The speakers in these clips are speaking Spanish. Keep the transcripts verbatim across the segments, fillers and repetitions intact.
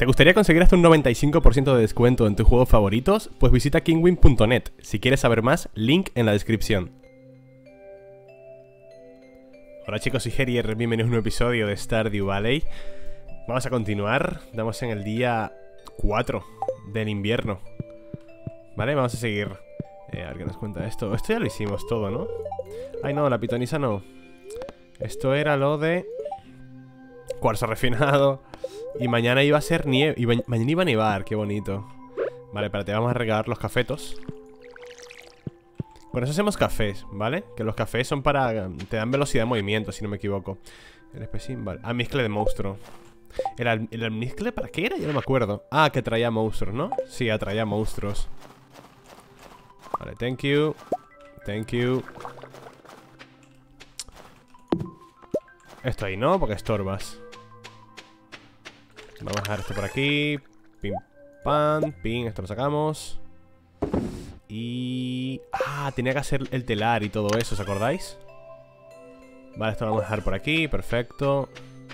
gustaría conseguir hasta un noventa y cinco por ciento de descuento en tus juegos favoritos? Pues visita kinguin punto net. Si quieres saber más, link en la descripción. Hola chicos, soy Herier, bienvenidos a un nuevo episodio de Stardew Valley. Vamos a continuar, estamos en el día cuatro del invierno. Vale, vamos a seguir. eh, A ver qué nos cuenta esto. Esto ya lo hicimos todo, ¿no? Ay no, la pitonisa no. Esto era lo de cuarzo refinado. Y mañana iba a ser nieve. Y mañana iba a nevar, qué bonito. Vale, espérate, vamos a regar los cafetos. Con eso hacemos cafés, ¿vale? Que los cafés son para... te dan velocidad de movimiento, si no me equivoco. El especín, vale. Ah, mezcle de monstruo. ¿El, al el almizcle para qué era? Yo no me acuerdo. Ah, que traía monstruos, ¿no? Sí, atraía monstruos. Vale, thank you. Thank you. Esto ahí, ¿no? Porque estorbas. Vamos a dejar esto por aquí. Pim, pam, pim. Esto lo sacamos. Y... ah, tenía que hacer el telar y todo eso, ¿os acordáis? Vale, esto lo vamos a dejar por aquí, perfecto.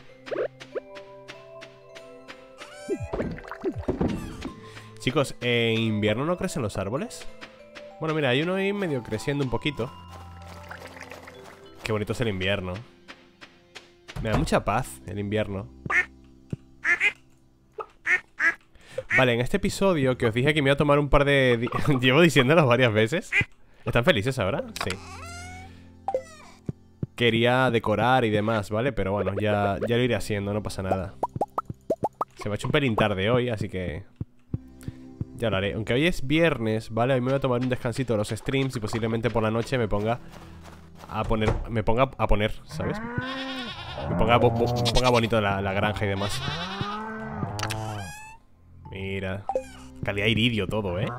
Chicos, ¿en invierno no crecen los árboles? Bueno, mira, hay uno ahí medio creciendo un poquito. Qué bonito es el invierno. Me da mucha paz el invierno. Vale, en este episodio que os dije que me iba a tomar un par de... llevo diciéndolo varias veces. ¿Están felices ahora? Sí. Quería decorar y demás, ¿vale? Pero bueno, ya, ya lo iré haciendo, no pasa nada. Se me ha hecho un pelín tarde hoy, así que... ya lo haré. Aunque hoy es viernes, ¿vale? Hoy me voy a tomar un descansito de los streams y posiblemente por la noche me ponga a poner... me ponga a poner, ¿sabes? Me ponga, bo bo me ponga bonito la, la granja y demás. Mira, calidad iridio todo, ¿eh?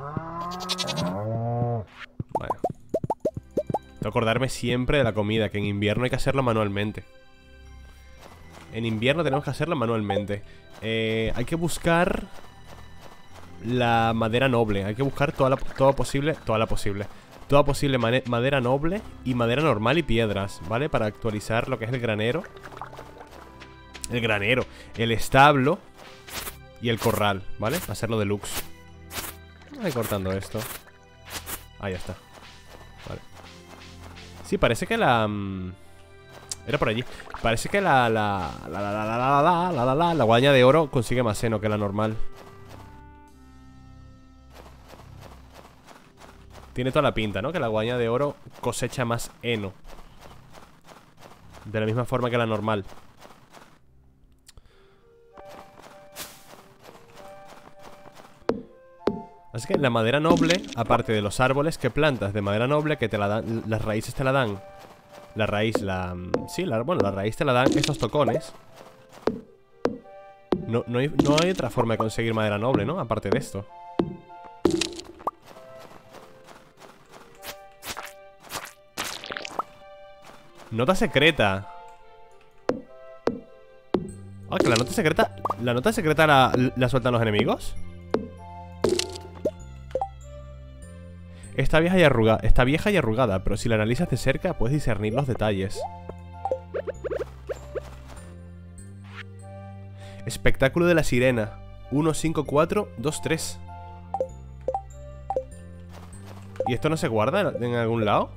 Bueno. Tengo que acordarme siempre de la comida, que en invierno hay que hacerlo manualmente. En invierno tenemos que hacerlo manualmente. eh, Hay que buscar la madera noble. Hay que buscar toda la, toda posible Toda la posible Toda posible madera noble y madera normal y piedras, ¿vale? Para actualizar lo que es el granero. El granero, el establo y el corral, ¿vale? Hacerlo deluxe. Voy cortando esto. Ahí está. Vale. Sí, parece que la... Um, era por allí. Parece que la... La... La... La... La... La... La... La... La... La... La... La guadaña de oro consigue más heno que la normal. Tiene toda la pinta, ¿no? Que la guadaña de oro cosecha más heno. De la misma forma que la normal. Así que la madera noble, aparte de los árboles que plantas de madera noble, que te la dan, las raíces te la dan. La raíz, la... sí, la, bueno, la raíz te la dan estos tocones. No, no, hay, no hay otra forma de conseguir madera noble, ¿no? Aparte de esto. Nota secreta. Ah, que la nota secreta... ¿La nota secreta la, la sueltan los enemigos? Está vieja y arrugada, está vieja y arrugada, pero si la analizas de cerca puedes discernir los detalles. Espectáculo de la sirena. uno cinco cuatro dos tres. ¿Y esto no se guarda en algún lado?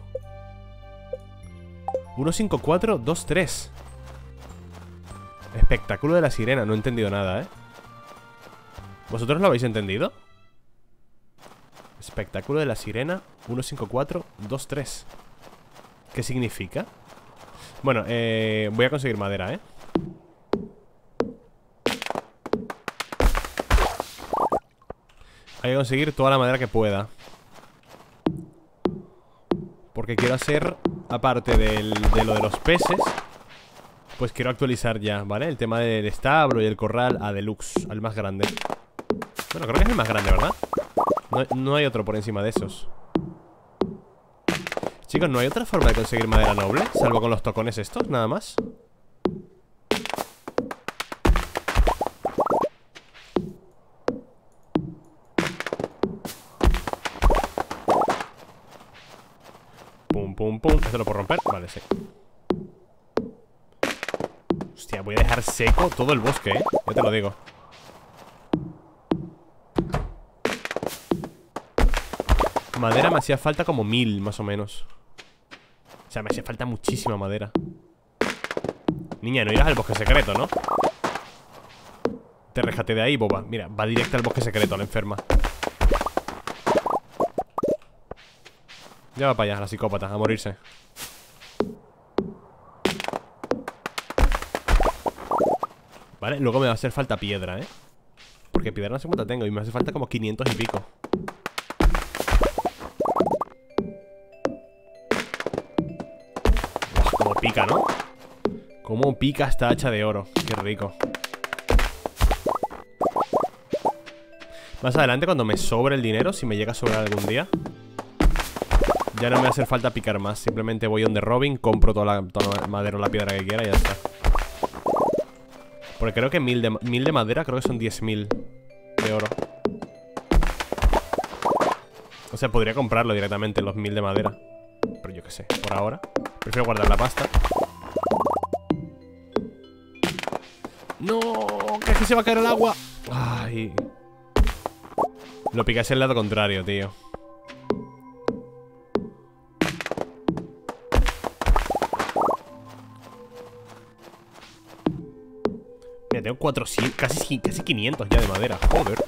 uno cinco cuatro dos tres. Espectáculo de la sirena. No he entendido nada, ¿eh? ¿Vosotros lo habéis entendido? Espectáculo de la sirena uno cinco cuatro dos tres. ¿Qué significa? Bueno, eh, voy a conseguir madera, ¿eh? Hay que conseguir toda la madera que pueda. Porque quiero hacer, aparte del, de lo de los peces, pues quiero actualizar ya, ¿vale? El tema del establo y el corral a deluxe, al más grande. Bueno, creo que es el más grande, ¿verdad? No, no hay otro por encima de esos. Chicos, ¿no hay otra forma de conseguir madera noble? Salvo con los tocones estos, nada más. Pum, pum, pum. ¿Esto lo puedo romper? Vale, sí. Hostia, voy a dejar seco todo el bosque, ¿eh? Ya te lo digo. Madera me hacía falta como mil, más o menos. O sea, me hacía falta muchísima madera. Niña, no irás al bosque secreto, ¿no? Te rejate de ahí, boba. Mira, va directa al bosque secreto, la enferma. Ya va para allá, la psicópata, a morirse. Vale, luego me va a hacer falta piedra, ¿eh? Porque piedra no sé cuánta tengo y me hace falta como quinientos y pico. Uf, como pica, ¿no? Como pica esta hacha de oro. Qué rico. Más adelante, cuando me sobre el dinero, si me llega a sobrar algún día, ya no me va a hacer falta picar más. Simplemente voy donde Robin, compro toda la, toda la madera o la piedra que quiera y ya está. Porque creo que mil de, mil de madera, creo que son diez mil de oro. O sea, podría comprarlo directamente, los mil de madera. Pero yo qué sé, por ahora prefiero guardar la pasta. ¡No! ¡Que aquí se va a caer el agua! ¡Ay! Lo piqué hacia el lado contrario, tío. Mira, tengo cuatrocientos, casi, casi quinientos ya de madera. Joder.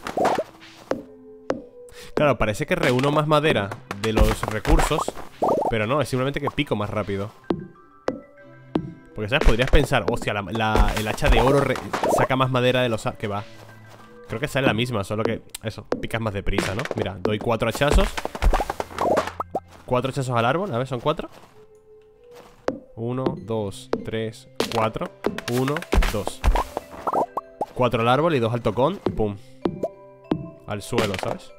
Claro, parece que reúno más madera de los recursos, pero no, es simplemente que pico más rápido. Porque, ¿sabes? Podrías pensar, hostia, la, la, el hacha de oro re, saca más madera de los... Que va. Creo que sale la misma, solo que, eso, picas más deprisa, ¿no? Mira, doy cuatro hachazos. Cuatro hachazos al árbol, a ver, son cuatro. Uno, dos, tres, cuatro. Uno, dos. Cuatro al árbol y dos al tocón. Y pum. Al suelo, ¿sabes?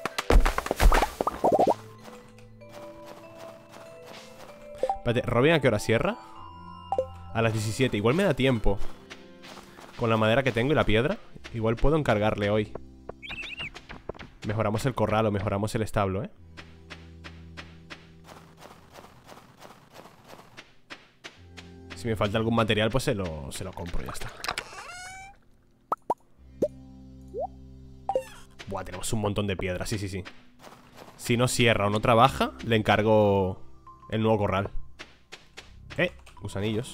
Espérate, ¿Robin a qué hora cierra? A las diecisiete, igual me da tiempo. Con la madera que tengo y la piedra, igual puedo encargarle hoy. Mejoramos el corral o mejoramos el establo, ¿eh? Si me falta algún material, pues se lo, se lo compro, ya está. Buah, tenemos un montón de piedra, sí, sí, sí. Si no cierra o no trabaja, le encargo el nuevo corral. Eh, gusanillos.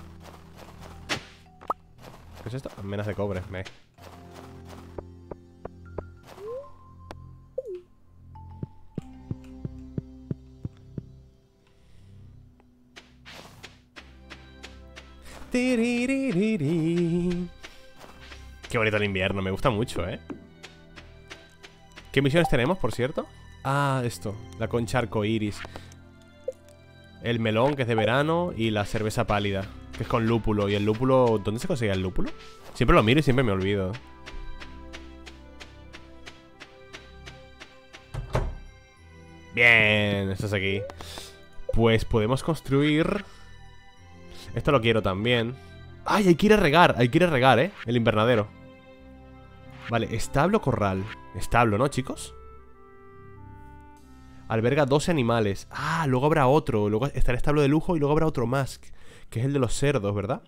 ¿Qué es esto? Menas de cobre, me. Qué bonito el invierno, me gusta mucho, ¿eh? ¿Qué misiones tenemos, por cierto? Ah, esto, la concha arcoiris. El melón, que es de verano. Y la cerveza pálida, que es con lúpulo. ¿Y el lúpulo? ¿Dónde se consigue el lúpulo? Siempre lo miro y siempre me olvido. Bien, esto es aquí. Pues podemos construir... Esto lo quiero también. ¡Ay! Hay que ir a regar, hay que ir a regar, ¿eh? El invernadero. Vale, establo, corral. Establo, ¿no, chicos? Alberga doce animales. Ah, luego habrá otro. Luego está el establo de lujo y luego habrá otro más, que es el de los cerdos, ¿verdad?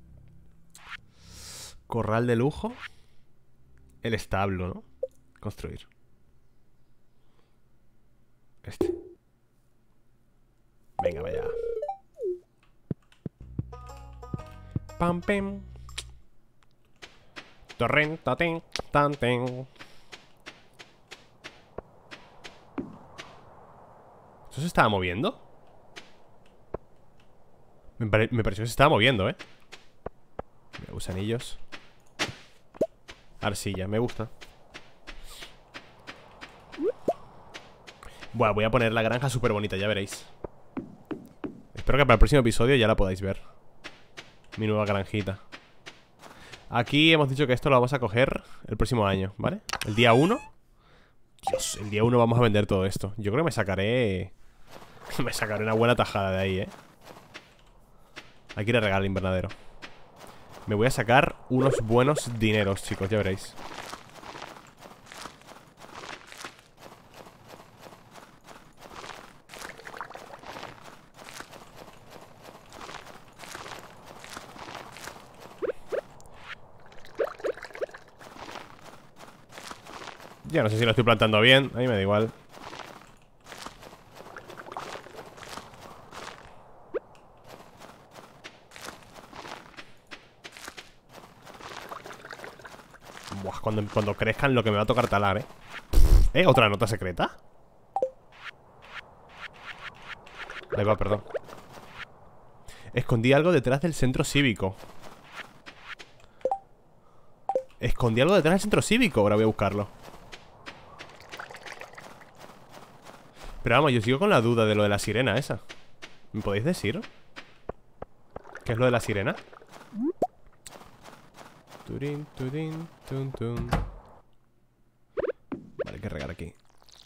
Corral de lujo. El establo, ¿no? Construir. Este. Venga, vaya. Pam, pem. Torren, taten, tanten. ¿Eso se estaba moviendo? Me, pare me pareció que se estaba moviendo, ¿eh? Mira, gusanillos. Arcilla, me gusta. Bueno, voy a poner la granja súper bonita, ya veréis. Espero que para el próximo episodio ya la podáis ver. Mi nueva granjita. Aquí hemos dicho que esto lo vamos a coger el próximo año, ¿vale? El día uno. Dios, el día uno vamos a vender todo esto. Yo creo que me sacaré... Me sacaré una buena tajada de ahí, ¿eh? Hay que ir a regar el invernadero. Me voy a sacar unos buenos dineros, chicos, ya veréis. Ya no sé si lo estoy plantando bien. A mí me da igual. Buah, cuando, cuando crezcan lo que me va a tocar talar, ¿eh? ¿Eh? ¿Otra nota secreta? Ahí va, perdón. Escondí algo detrás del centro cívico. Escondí algo detrás del centro cívico. Ahora voy a buscarlo. Pero vamos, yo sigo con la duda de lo de la sirena esa. ¿Me podéis decir? ¿Qué es lo de la sirena? Turín, turín, tun, tun. Vale, hay que regar aquí.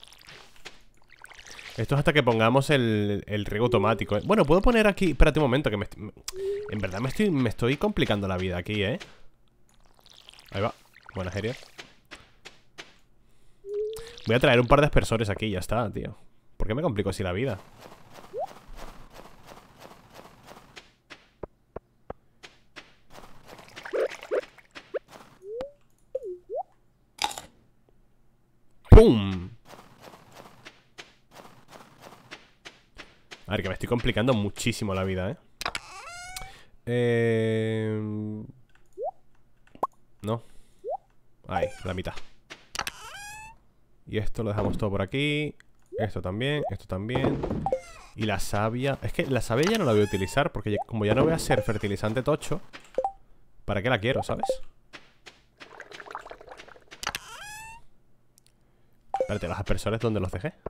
Esto es hasta que pongamos el, el riego automático, ¿eh? Bueno, puedo poner aquí... Espérate un momento, que me estoy... En verdad me estoy, me estoy complicando la vida aquí, ¿eh? Ahí va. Buena Geria. Voy a traer un par de aspersores aquí, ya está, tío. ¿Por qué me complico así la vida? ¡Pum! A ver, que me estoy complicando muchísimo la vida, ¿eh? Eh... No. Ahí, la mitad. Y esto lo dejamos todo por aquí. Esto también, esto también. Y la savia... Es que la savia ya no la voy a utilizar, porque ya, como ya no voy a ser fertilizante tocho, ¿para qué la quiero, sabes? Espérate, los aspersores, ¿dónde los dejé?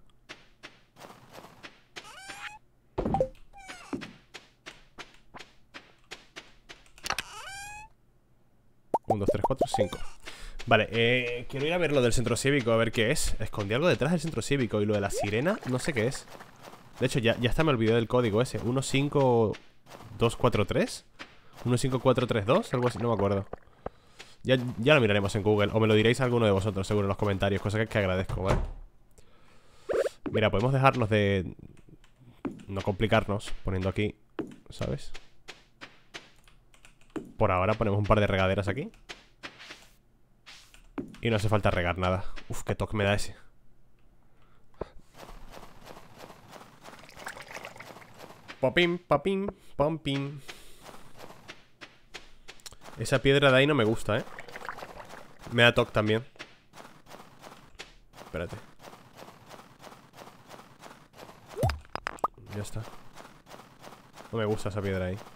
uno, dos, tres, cuatro, cinco. Vale, eh, quiero ir a ver lo del centro cívico, a ver qué es. Escondí algo detrás del centro cívico. Y lo de la sirena, no sé qué es. De hecho, ya, ya hasta me olvidé del código ese. uno cinco dos cuatro tres uno cinco cuatro tres dos, algo así, no me acuerdo. Ya, ya lo miraremos en Google. O me lo diréis a alguno de vosotros, seguro, en los comentarios. Cosa que, que agradezco, ¿vale? Mira, podemos dejarnos de... no complicarnos poniendo aquí, ¿sabes? Por ahora ponemos un par de regaderas aquí. Y no hace falta regar nada. Uf, qué toque me da ese. Popim, papim, pompim. Esa piedra de ahí no me gusta, ¿eh? Me da toque también. Espérate. Ya está. No me gusta esa piedra ahí.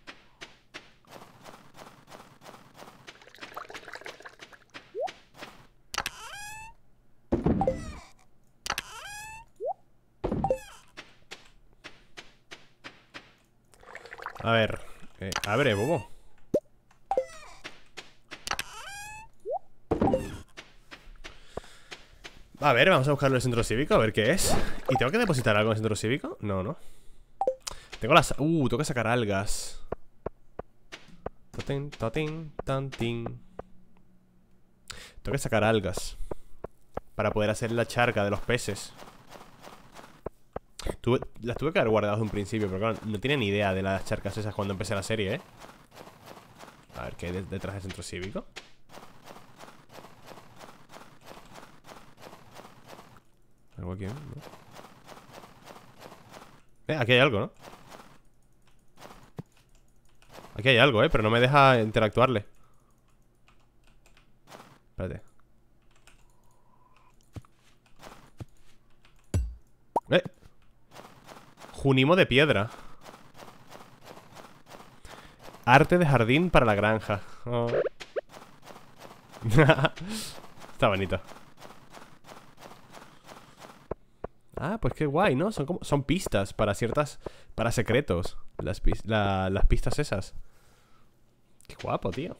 A ver, eh, abre, bobo. A ver, vamos a buscarlo en el centro cívico, a ver qué es. ¿Y tengo que depositar algo en el centro cívico? No, no. Tengo las... Uh, tengo que sacar algas. Totín, totín, tantín. Tengo que sacar algas para poder hacer la charca de los peces. Tuve, las tuve que haber guardado desde un principio, pero claro, no tenía ni idea de las charcas esas cuando empecé la serie, ¿eh? A ver, ¿qué hay detrás del centro cívico? ¿Algo aquí? ¿No? Eh, aquí hay algo, ¿no? Aquí hay algo, ¿eh? Pero no me deja interactuarle. Espérate. Eh Junimo de piedra. Arte de jardín para la granja. Oh. Está bonito. Ah, pues qué guay, ¿no? Son como, son pistas para ciertas... Para secretos. Las, pis, la, las pistas esas. Qué guapo, tío.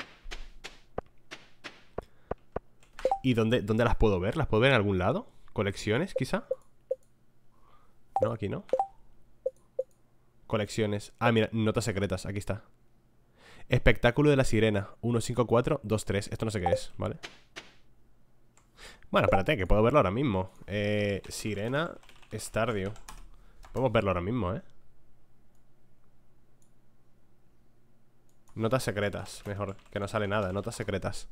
¿Y dónde, dónde las puedo ver? ¿Las puedo ver en algún lado? ¿Colecciones, quizá? No, aquí no. Colecciones. Ah, mira, notas secretas, aquí está. Espectáculo de la sirena uno cinco cuatro dos tres. Esto no sé qué es, ¿vale? Bueno, espérate, que puedo verlo ahora mismo. eh, Sirena Stardew. Podemos verlo ahora mismo, ¿eh? Notas secretas, mejor, que no sale nada. Notas secretas.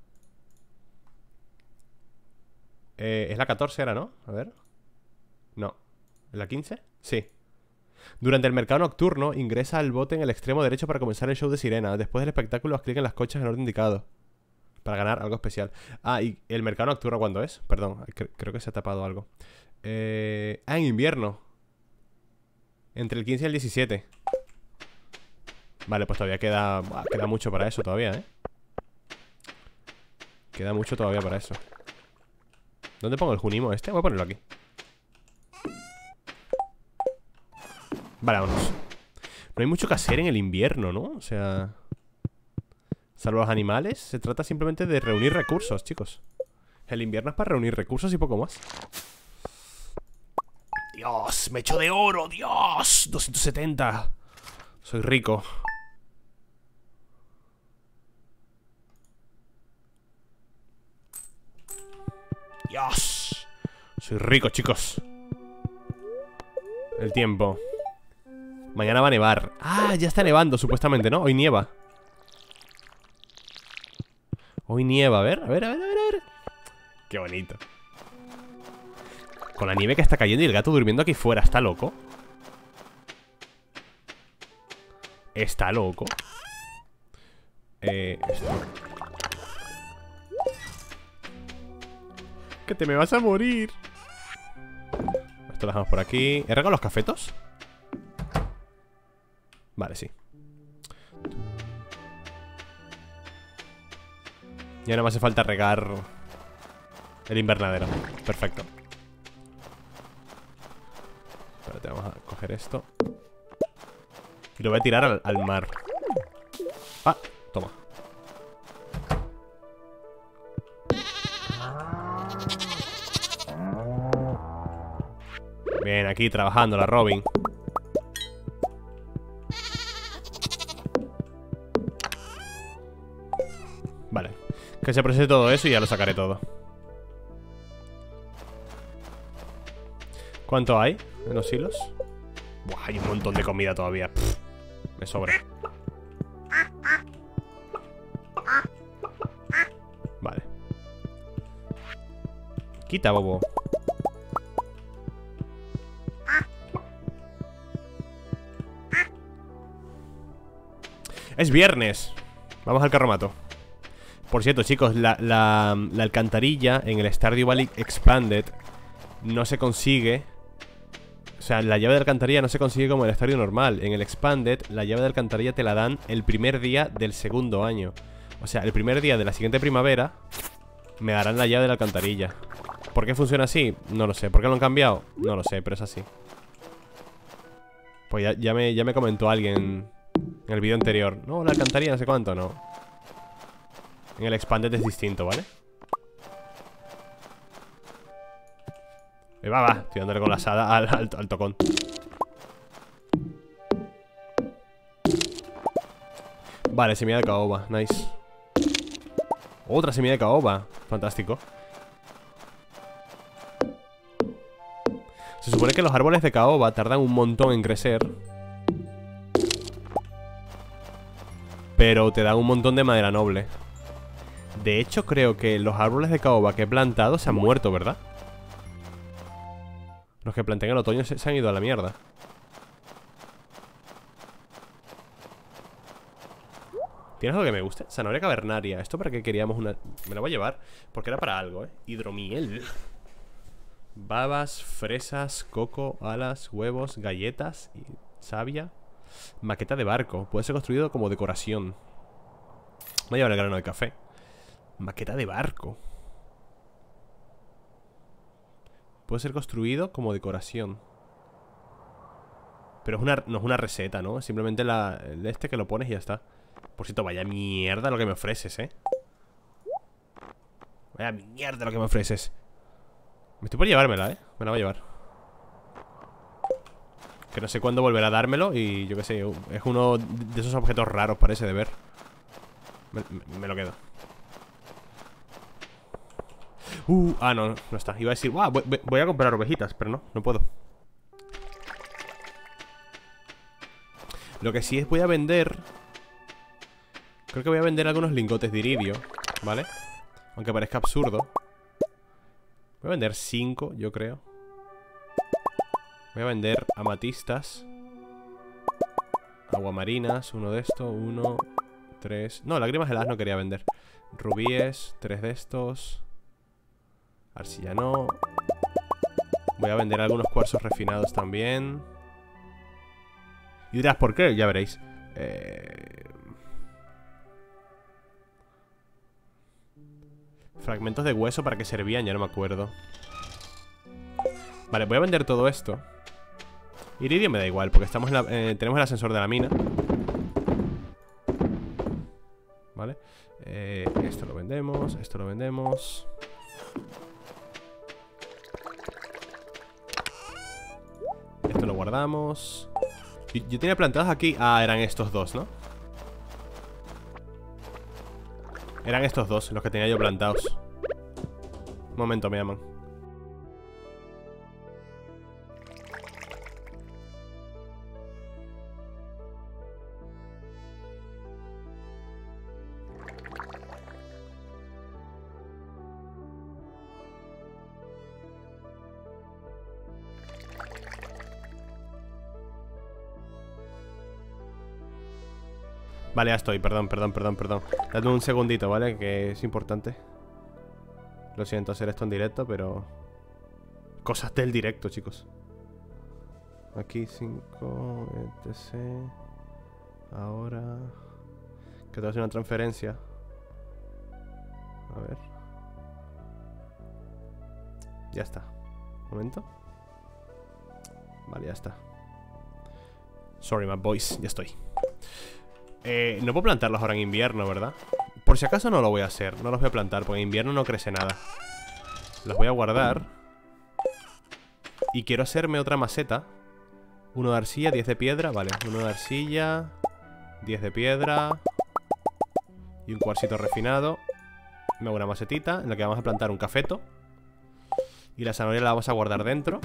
eh, Es la catorce, era, ¿no? A ver. No. ¿La quince? Sí. Durante el mercado nocturno, ingresa al bote en el extremo derecho para comenzar el show de sirena. Después del espectáculo, haz clic en las cochas en el orden indicado. Para ganar algo especial. Ah, y el mercado nocturno, ¿cuándo es? Perdón, cre creo que se ha tapado algo. eh... Ah, en invierno. Entre el quince y el diecisiete. Vale, pues todavía queda Queda mucho para eso todavía, ¿eh? Queda mucho todavía para eso. ¿Dónde pongo el Junimo este? Voy a ponerlo aquí. Vale, vámonos. No hay mucho que hacer en el invierno, ¿no? O sea... Salvo los animales, se trata simplemente de reunir recursos, chicos. El invierno es para reunir recursos y poco más. Dios, me echo de oro, Dios. doscientos setenta. Soy rico. Dios. Soy rico, chicos. El tiempo. Mañana va a nevar. Ah, ya está nevando, supuestamente, ¿no? Hoy nieva. Hoy nieva, a ver, a ver, a ver, a ver, a ver. Qué bonito. Con la nieve que está cayendo y el gato durmiendo aquí fuera. ¿Está loco? ¿Está loco? Eh, esto. Que te me vas a morir. Esto lo dejamos por aquí. ¿He regado los cafetos? Vale, sí. Ya no me hace falta regar el invernadero. Perfecto. Espérate, vamos a coger esto y lo voy a tirar al, al mar. Ah, toma. Bien, aquí trabajando la Robin. Vale. Que se procese todo eso y ya lo sacaré todo. ¿Cuánto hay en los hilos? Buah, hay un montón de comida todavía. Pff, me sobra. Vale. Quita, bobo. Es viernes. Vamos al carromato. Por cierto, chicos, la, la, la alcantarilla en el Stardew Valley Expanded no se consigue. O sea, la llave de alcantarilla no se consigue como en el Stardew normal. En el Expanded, la llave de alcantarilla te la dan el primer día del segundo año. O sea, el primer día de la siguiente primavera me darán la llave de la alcantarilla. ¿Por qué funciona así? No lo sé. ¿Por qué lo han cambiado? No lo sé, pero es así. Pues ya, ya, me, ya me comentó alguien en el vídeo anterior. No, la alcantarilla no sé cuánto, no. En el Expanded es distinto, ¿vale? Eh, va, va, estoy dándole con la asada al, al, al tocón. Vale, semilla de caoba, nice. Otra semilla de caoba, fantástico. Se supone que los árboles de caoba tardan un montón en crecer, pero te dan un montón de madera noble. De hecho, creo que los árboles de caoba que he plantado se han muerto, ¿verdad? Los que planté en el otoño se, se han ido a la mierda. ¿Tienes algo que me guste? Zanahoria cavernaria. ¿Esto para qué queríamos una...? Me la voy a llevar porque era para algo, ¿eh? Hidromiel. Babas, fresas, coco, alas, huevos, galletas y savia. Maqueta de barco. Puede ser construido como decoración. Voy a llevar el grano de café. Maqueta de barco. Puede ser construido como decoración. Pero es una, no es una receta, ¿no? Es simplemente la, el este que lo pones y ya está. Por cierto, vaya mierda lo que me ofreces, ¿eh? Vaya mierda lo que me ofreces. Me estoy por llevármela, ¿eh? Me la voy a llevar. Que no sé cuándo volverá a dármelo. Y yo qué sé, es uno de esos objetos raros, parece, de ver. Me, me, me lo quedo. Uh, ah, no, no está. Iba a decir, wow, voy, voy a comprar ovejitas, pero no, no puedo. Lo que sí es voy a vender. Creo que voy a vender algunos lingotes de iridio, ¿vale? Aunque parezca absurdo. Voy a vender cinco, yo creo. Voy a vender amatistas, aguamarinas, uno de estos, uno, tres. No, lágrimas heladas no quería vender. Rubíes, tres de estos. Arcilla no. Voy a vender algunos cuarzos refinados también. Y dirás, ¿por qué? Ya veréis. Eh... Fragmentos de hueso, ¿para qué servían? Ya no me acuerdo. Vale, voy a vender todo esto. Iridio me da igual, porque estamos en la, eh, tenemos el ascensor de la mina. Vale. Eh, esto lo vendemos, esto lo vendemos. Esto lo guardamos. Yo, yo tenía plantados aquí. Ah, eran estos dos, ¿no? Eran estos dos los que tenía yo plantados. Un momento, me llaman. Vale, ya estoy, perdón, perdón, perdón, perdón. Dadme un segundito, ¿vale? Que es importante. Lo siento hacer esto en directo, pero... Cosas del directo, chicos. Aquí cinco, etcétera. Ahora... Que te voy a hacer una transferencia. A ver. Ya está. Un momento. Vale, ya está. Sorry, my boys, ya estoy. Eh, no puedo plantarlos ahora en invierno, ¿verdad? Por si acaso no lo voy a hacer. No los voy a plantar, porque en invierno no crece nada. Los voy a guardar. Y quiero hacerme otra maceta. Uno de arcilla, diez de piedra. Vale, uno de arcilla, diez de piedra. Y un cuarcito refinado. Me hago una macetita en la que vamos a plantar un cafeto. Y la zanahoria la vamos a guardar dentro.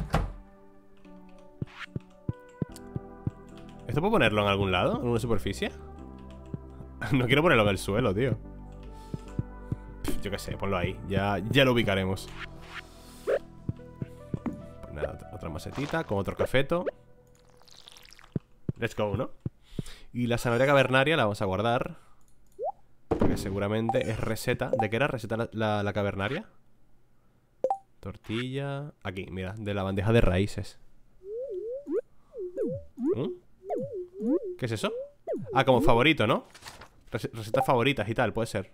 ¿Esto puedo ponerlo en algún lado? ¿En una superficie? No quiero ponerlo en el suelo, tío. Pff, yo qué sé, ponlo ahí. Ya, ya lo ubicaremos. Pues nada, otra macetita con otro cafeto. Let's go, ¿no? Y la zanahoria cavernaria la vamos a guardar. Porque seguramente es receta. ¿De qué era receta la, la, la cavernaria? Tortilla. Aquí, mira, de la bandeja de raíces. ¿Mm? ¿Qué es eso? Ah, como favorito, ¿no? Recetas favoritas y tal, puede ser.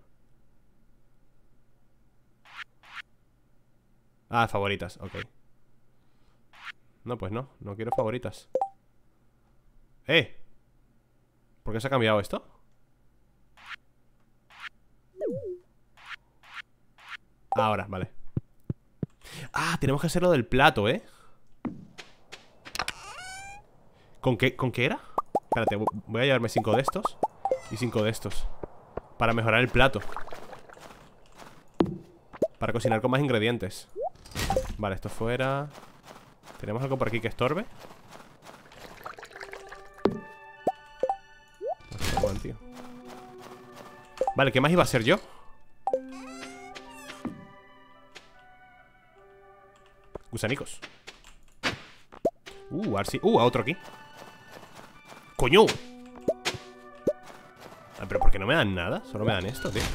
Ah, favoritas, ok. No, pues no, no quiero favoritas. ¡Eh! ¿Por qué se ha cambiado esto? Ahora, vale. Ah, tenemos que hacer lo del plato, ¿eh? ¿Con qué, ¿con qué era? Espérate, voy a llevarme cinco de estos y cinco de estos para mejorar el plato. Para cocinar con más ingredientes. Vale, esto fuera. ¿Tenemos algo por aquí que estorbe? No, bueno, tío. Vale, ¿qué más iba a hacer yo? Gusanicos. Uh, arci... Uh, a otro aquí. ¡Coño! Ah, pero ¿por qué no me dan nada? Solo me dan esto, tío.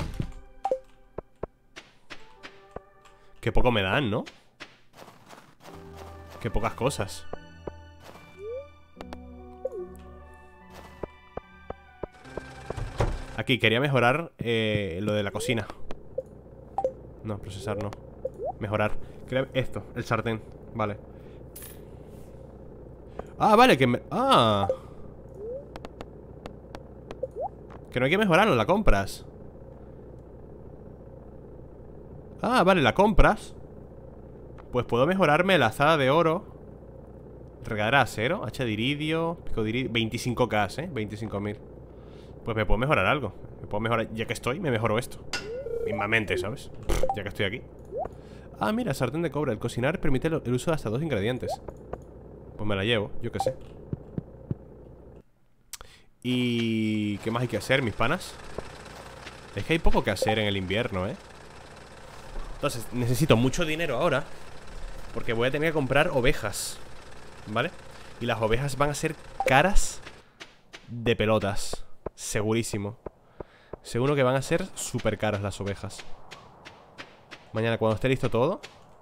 Qué poco me dan, ¿no? Qué pocas cosas. Aquí, quería mejorar eh, lo de la cocina. No, procesar no. Mejorar. Esto, el sartén. Vale. Ah, vale, que me... Ah... Que no hay que mejorarlo, la compras. Ah, vale, la compras. Pues puedo mejorarme la azada de oro. Regadera de acero, hacha de iridio, pico de iridio, veinticinco K, eh, veinticinco mil. Pues me puedo mejorar algo. Me puedo mejorar, ya que estoy, me mejoro esto mismamente, ¿sabes? Ya que estoy aquí. Ah, mira, sartén de cobre. El cocinar permite el uso de hasta dos ingredientes. Pues me la llevo, yo qué sé. ¿Y qué más hay que hacer, mis panas? Es que hay poco que hacer en el invierno, ¿eh? Entonces, necesito mucho dinero ahora, porque voy a tener que comprar ovejas, ¿vale? Y las ovejas van a ser caras de pelotas. Segurísimo. Seguro que van a ser súper caras las ovejas. Mañana cuando esté listo todo.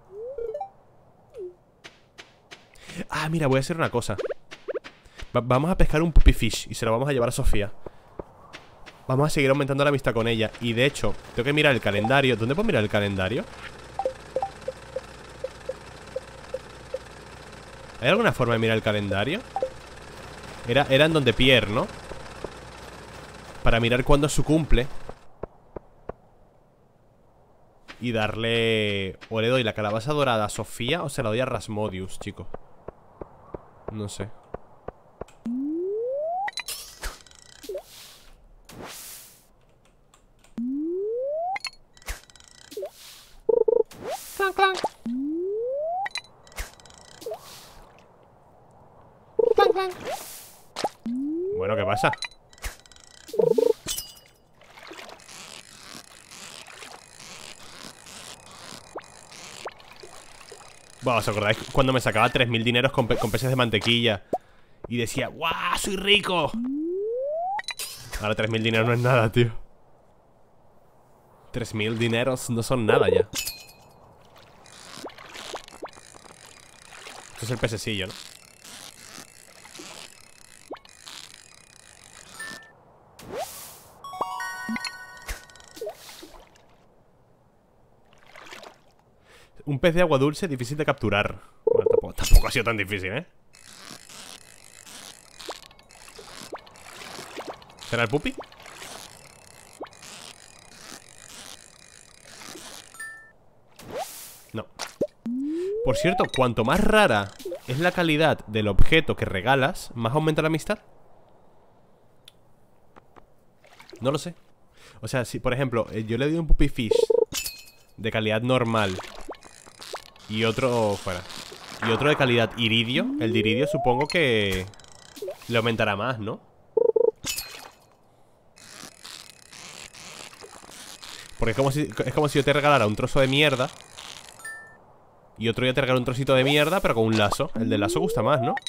Ah, mira, voy a hacer una cosa. Va Vamos a pescar un puppy fish y se lo vamos a llevar a Sofía. Vamos a seguir aumentando la amistad con ella. Y de hecho, tengo que mirar el calendario. ¿Dónde puedo mirar el calendario? ¿Hay alguna forma de mirar el calendario? Era, era en donde Pierre, ¿no? Para mirar cuándo es su cumple. Y darle... O le doy la calabaza dorada a Sofía o se la doy a Rasmodius, chicos. No sé. Clan, clan. Clan, clan. Bueno, ¿qué pasa? Bueno, ¿os acordáis cuando me sacaba tres mil dineros con, pe con peces de mantequilla? Y decía, ¡guau! ¡Soy rico! Ahora tres mil dineros no es nada, tío. tres mil dineros no son nada ya. Esto es el pececillo, ¿no? Un pez de agua dulce difícil de capturar. Bueno, tampoco, tampoco ha sido tan difícil, ¿eh? ¿Será el puppy? No. Por cierto, cuanto más rara es la calidad del objeto que regalas, más aumenta la amistad. No lo sé. O sea, si por ejemplo yo le doy un puppy fish de calidad normal y otro fuera y otro de calidad iridio, el de iridio supongo que le aumentará más, ¿no? Porque es como si, es como si yo te regalara un trozo de mierda y otro ya te regala un trocito de mierda, pero con un lazo. El del lazo gusta más, ¿no?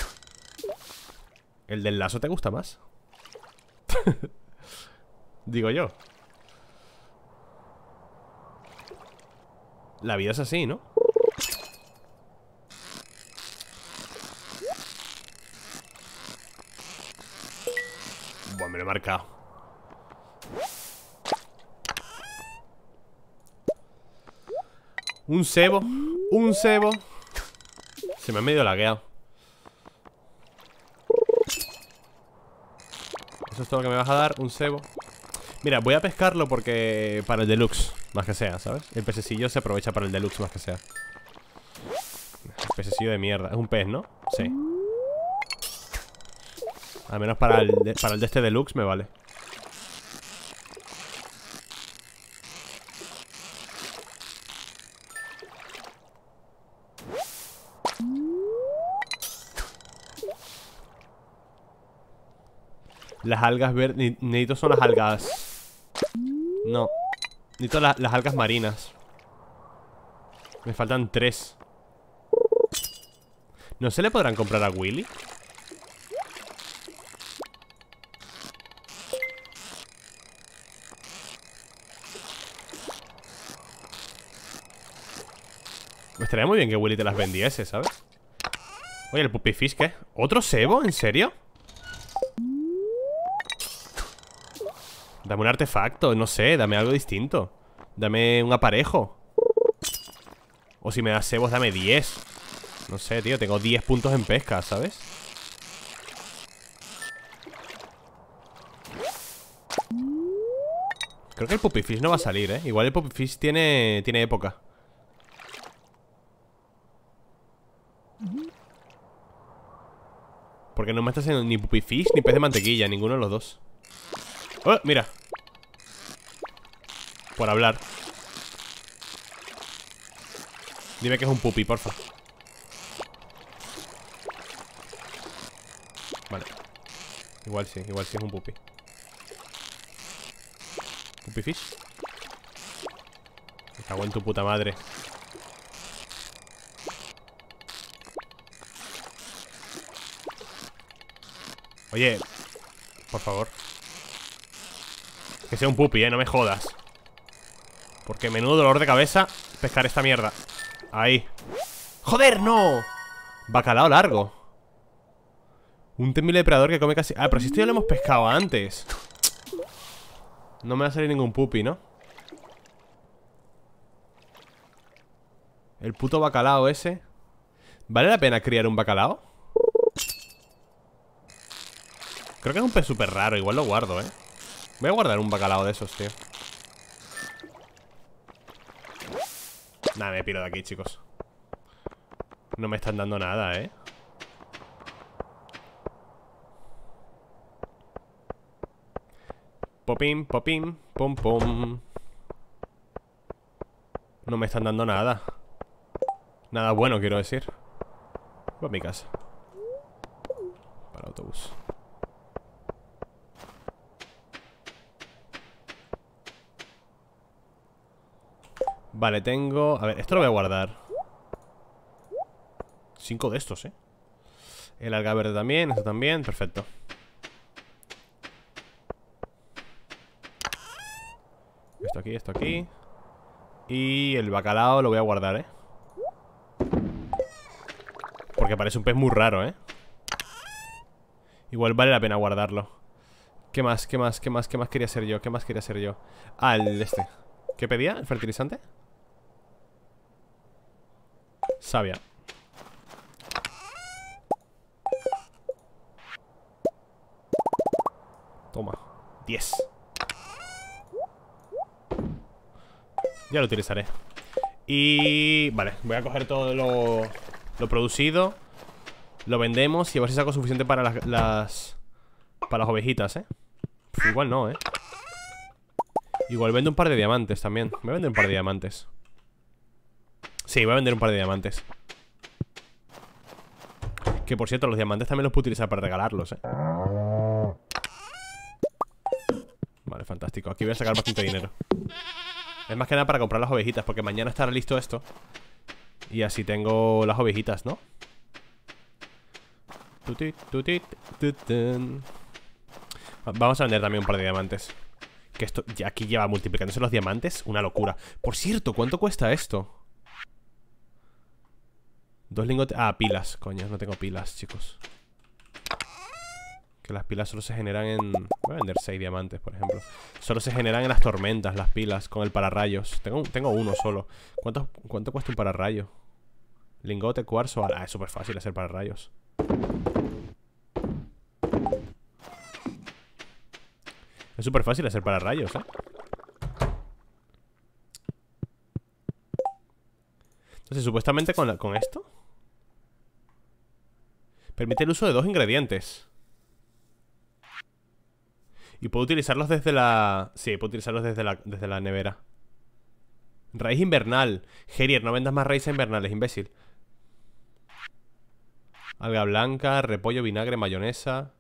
El del lazo te gusta más. Digo yo. La vida es así, ¿no? Bueno, me lo he marcado. Un cebo. Un cebo. Se me ha medio lagueado. Eso es todo lo que me vas a dar, un cebo. Mira, voy a pescarlo porque... Para el deluxe, más que sea, ¿sabes? El pececillo se aprovecha para el deluxe, más que sea. El pececillo de mierda. Es un pez, ¿no? Sí. Al menos para el de, para el de este deluxe me vale. Las algas verdes. Necesito son las algas. No. Necesito la, las algas marinas. Me faltan tres. ¿No se le podrán comprar a Willy? Me estaría muy bien que Willy te las vendiese, ¿sabes? Oye, el puppy fish, ¿qué? ¿Otro cebo? ¿En serio? Dame un artefacto, no sé, dame algo distinto. Dame un aparejo. O si me das cebos, dame diez. No sé, tío, tengo diez puntos en pesca, ¿sabes? Creo que el puppy fish no va a salir, ¿eh? Igual el puppy fish tiene, tiene época. Porque no me está haciendo ni puppy fish ni pez de mantequilla, ninguno de los dos. ¡Oh, mira! Por hablar. Dime que es un puppy, porfa. Vale. Igual sí, igual sí es un puppy. ¿Puppy fish? Me cago en tu puta madre. Oye, por favor. Que sea un pupi, eh, no me jodas. Porque menudo dolor de cabeza pescar esta mierda. Ahí. ¡Joder, no! Bacalao largo. Un temible depredador que come casi... Ah, pero si esto ya lo hemos pescado antes. No me va a salir ningún pupi, ¿no? El puto bacalao ese. ¿Vale la pena criar un bacalao? Creo que es un pez súper raro. Igual lo guardo, ¿eh? Voy a guardar un bacalao de esos, tío. Nada, me piro de aquí, chicos. No me están dando nada, ¿eh? Popim, popim, pom, pom. No me están dando nada. Nada bueno, quiero decir. Voy a mi casa. Para el autobús. Vale, tengo... A ver, esto lo voy a guardar. Cinco de estos, ¿eh? El alga verde también, esto también, perfecto. Esto aquí, esto aquí. Y el bacalao lo voy a guardar, ¿eh? Porque parece un pez muy raro, ¿eh? Igual vale la pena guardarlo. ¿Qué más? ¿Qué más? ¿Qué más? ¿Qué más quería hacer yo? ¿Qué más quería hacer yo? Ah, el este. ¿Qué pedía? ¿El fertilizante? Savia. Toma. diez. Ya lo utilizaré. Y... Vale, voy a coger todo lo, lo producido. Lo vendemos y a ver si saco suficiente para las... las para las ovejitas, ¿eh? Pues igual no, ¿eh? Igual vendo un par de diamantes también. Voy a vender un par de diamantes. Sí, voy a vender un par de diamantes. Que por cierto, los diamantes también los puedo utilizar para regalarlos, ¿eh? Vale, fantástico. Aquí voy a sacar bastante dinero. Es más que nada para comprar las ovejitas, porque mañana estará listo esto. Y así tengo las ovejitas, ¿no? Vamos a vender también un par de diamantes. Que esto ya aquí lleva multiplicándose los diamantes. Una locura. Por cierto, ¿cuánto cuesta esto? Dos lingotes... Ah, pilas, coño, no tengo pilas, chicos. Que las pilas solo se generan en... Voy a vender seis diamantes, por ejemplo. Solo se generan en las tormentas, las pilas, con el pararrayos. Tengo, tengo uno solo. ¿Cuánto, ¿Cuánto cuesta un pararrayo? Lingote, cuarzo... Ah, es súper fácil hacer pararrayos. Es súper fácil hacer pararrayos, ¿eh? Entonces, supuestamente con, la, con esto permite el uso de dos ingredientes. Y puedo utilizarlos desde la... Sí, puedo utilizarlos desde la, desde la nevera. Raíz invernal. Gerier, no vendas más raíces invernales, imbécil. Alga blanca, repollo, vinagre, mayonesa.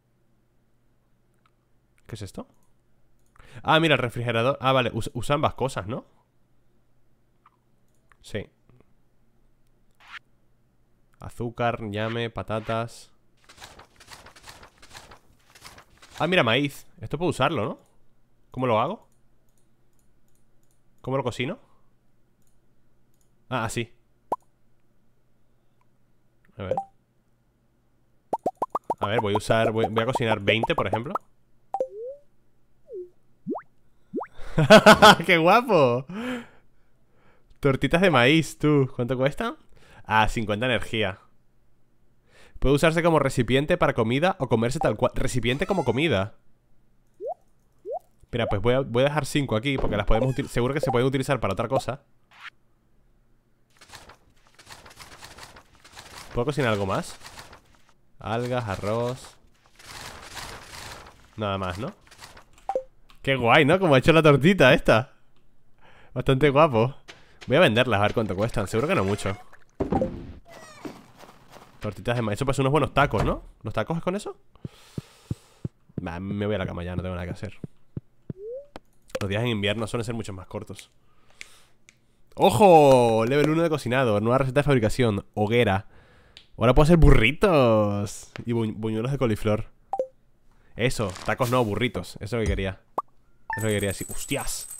¿Qué es esto? Ah, mira, el refrigerador. Ah, vale, Us usa ambas cosas, ¿no? Sí. Azúcar, ñame, patatas. Ah, mira, maíz. Esto puedo usarlo, ¿no? ¿Cómo lo hago? ¿Cómo lo cocino? Ah, así. A ver. A ver, voy a usar... Voy, voy a cocinar veinte, por ejemplo. ¡Qué guapo! Tortitas de maíz, tú. ¿Cuánto cuesta? Ah, cincuenta energía. Puede usarse como recipiente para comida o comerse tal cual. Recipiente como comida. Mira, pues voy a, voy a dejar cinco aquí porque las podemos utilizar. Seguro que se pueden utilizar para otra cosa. ¿Puedo cocinar algo más? Algas, arroz. Nada más, ¿no? Qué guay, ¿no? Como ha hecho la tortita esta. Bastante guapo. Voy a venderlas, a ver cuánto cuestan. Seguro que no mucho. Tortitas de maíz. Eso pues unos buenos tacos, ¿no? ¿Los tacos es con eso? Bah, me voy a la cama ya, no tengo nada que hacer. Los días en invierno suelen ser mucho más cortos. ¡Ojo! Level uno de cocinado. Nueva receta de fabricación. Hoguera. Ahora puedo hacer burritos. Y bu buñuelos de coliflor. Eso, tacos no, burritos. Eso es lo que quería. Es lo que quería decir. ¡Hostias!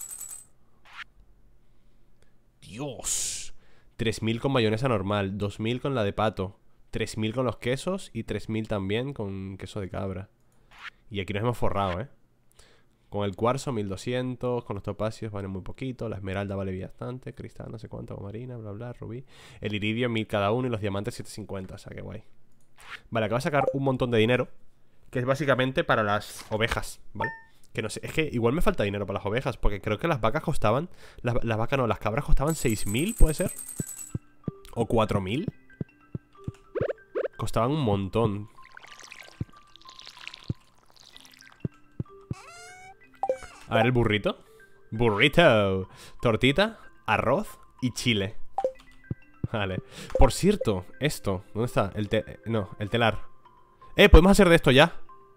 ¡Dios! tres mil con mayonesa normal, dos mil con la de pato, tres mil con los quesos y tres mil también con queso de cabra. Y aquí nos hemos forrado, ¿eh? Con el cuarzo mil doscientos, con los topacios vale muy poquito, la esmeralda vale bastante, cristal no sé cuánto, agua marina, bla bla, rubí. El iridio mil cada uno y los diamantes siete cincuenta, o sea, qué guay. Vale, acabo de sacar un montón de dinero, que es básicamente para las ovejas, ¿vale? Que no sé, es que igual me falta dinero para las ovejas, porque creo que las vacas costaban, las, las vacas no, las cabras costaban seis mil, ¿puede ser? ¿O cuatro mil? Costaban un montón. A ver el burrito. Burrito. Tortita, arroz y chile. Vale. Por cierto, esto. ¿Dónde está? El te no, el telar. Eh, podemos hacer de esto ya.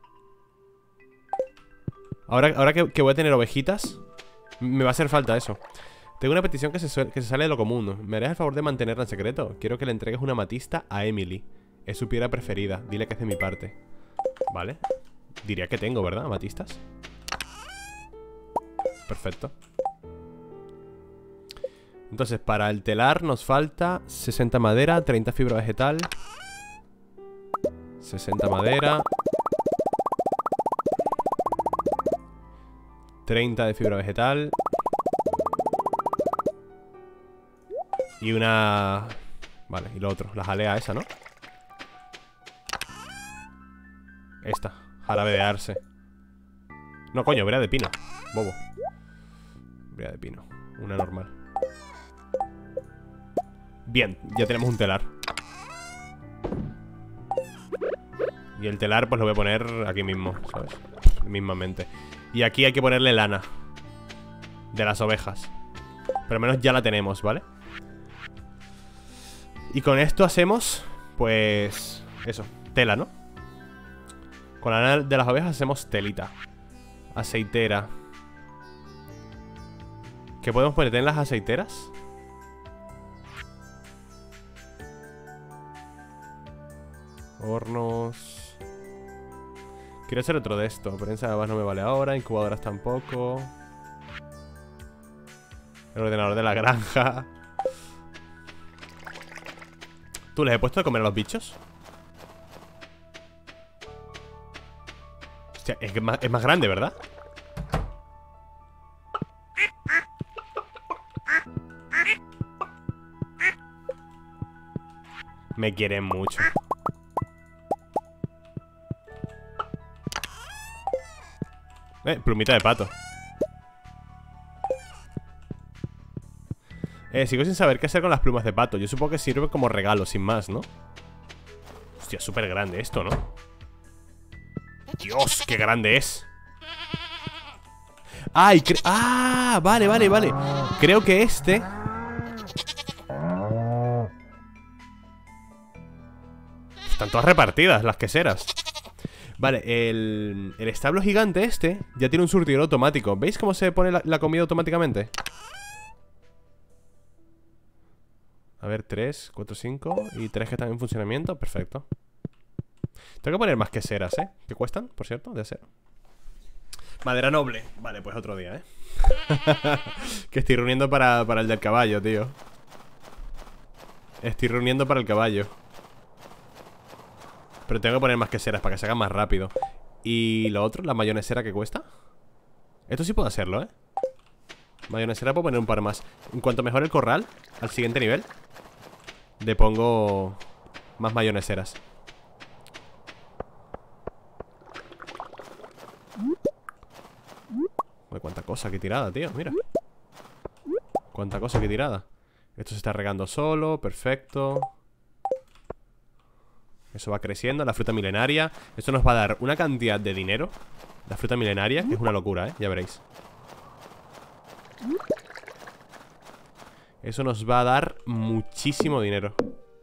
Ahora, ahora que, que voy a tener ovejitas, me va a hacer falta eso. Tengo una petición que se, que se sale de lo común. ¿Me harías el favor de mantenerla en secreto? Quiero que le entregues una amatista a Emily. Es su piedra preferida. Dile que es de mi parte. Vale. Diría que tengo, ¿verdad? Amatistas. Perfecto. Entonces, para el telar nos falta sesenta madera, treinta fibra vegetal, sesenta madera, treinta de fibra vegetal y una... Vale, y lo otro, la jalea esa, ¿no? Esta, jarabe de arce. No, coño, brea de pino. Bobo. Brea de pino, una normal. Bien, ya tenemos un telar. Y el telar pues lo voy a poner aquí mismo, ¿sabes? Mismamente. Y aquí hay que ponerle lana de las ovejas. Pero al menos ya la tenemos, ¿vale? Y con esto hacemos, pues... eso, tela, ¿no? Con la lana de las ovejas hacemos telita. Aceitera. ¿Qué podemos poner en las aceiteras? Hornos. Quiero hacer otro de esto. Prensa de babas no me vale ahora. Incubadoras tampoco. El ordenador de la granja. ¿Tú les he puesto de comer a los bichos? Hostia, es más, es más grande, ¿verdad? Me quieren mucho. Eh, plumita de pato. Eh, sigo sin saber qué hacer con las plumas de pato. Yo supongo que sirve como regalo, sin más, ¿no? Hostia, es súper grande esto, ¿no? Dios, qué grande es. ¡Ay! ¡Ah! Vale, vale, vale. Creo que este... Están todas repartidas las queseras. Vale, el, el establo gigante este ya tiene un surtidor automático. ¿Veis cómo se pone la, la comida automáticamente? A ver, tres, cuatro, cinco y tres que están en funcionamiento. Perfecto. Tengo que poner más queseras, ¿eh? ¿Qué cuestan, por cierto? De acero. Madera noble. Vale, pues otro día, ¿eh? Que estoy reuniendo para, para el del caballo, tío. Estoy reuniendo para el caballo. Pero tengo que poner más queseras para que se haga más rápido. Y lo otro, la mayonesera que cuesta. Esto sí puedo hacerlo, ¿eh? Mayonesera puedo poner un par más. En cuanto mejore el corral, al siguiente nivel, le pongo más mayoneseras. Uy, cuánta cosa que tirada, tío, mira. Cuánta cosa que tirada. Esto se está regando solo, perfecto. Eso va creciendo, la fruta milenaria. Esto nos va a dar una cantidad de dinero. La fruta milenaria, que es una locura, ¿eh? Ya veréis. Eso nos va a dar muchísimo dinero.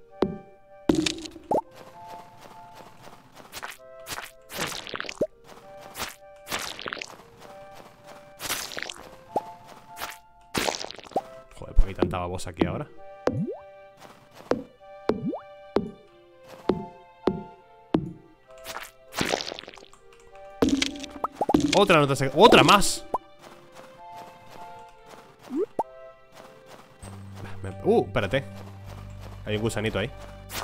Joder, ¿por qué hay tanta babosa aquí ahora? Otra nota secreta. ¡Otra más! Uh, espérate. Hay un gusanito ahí.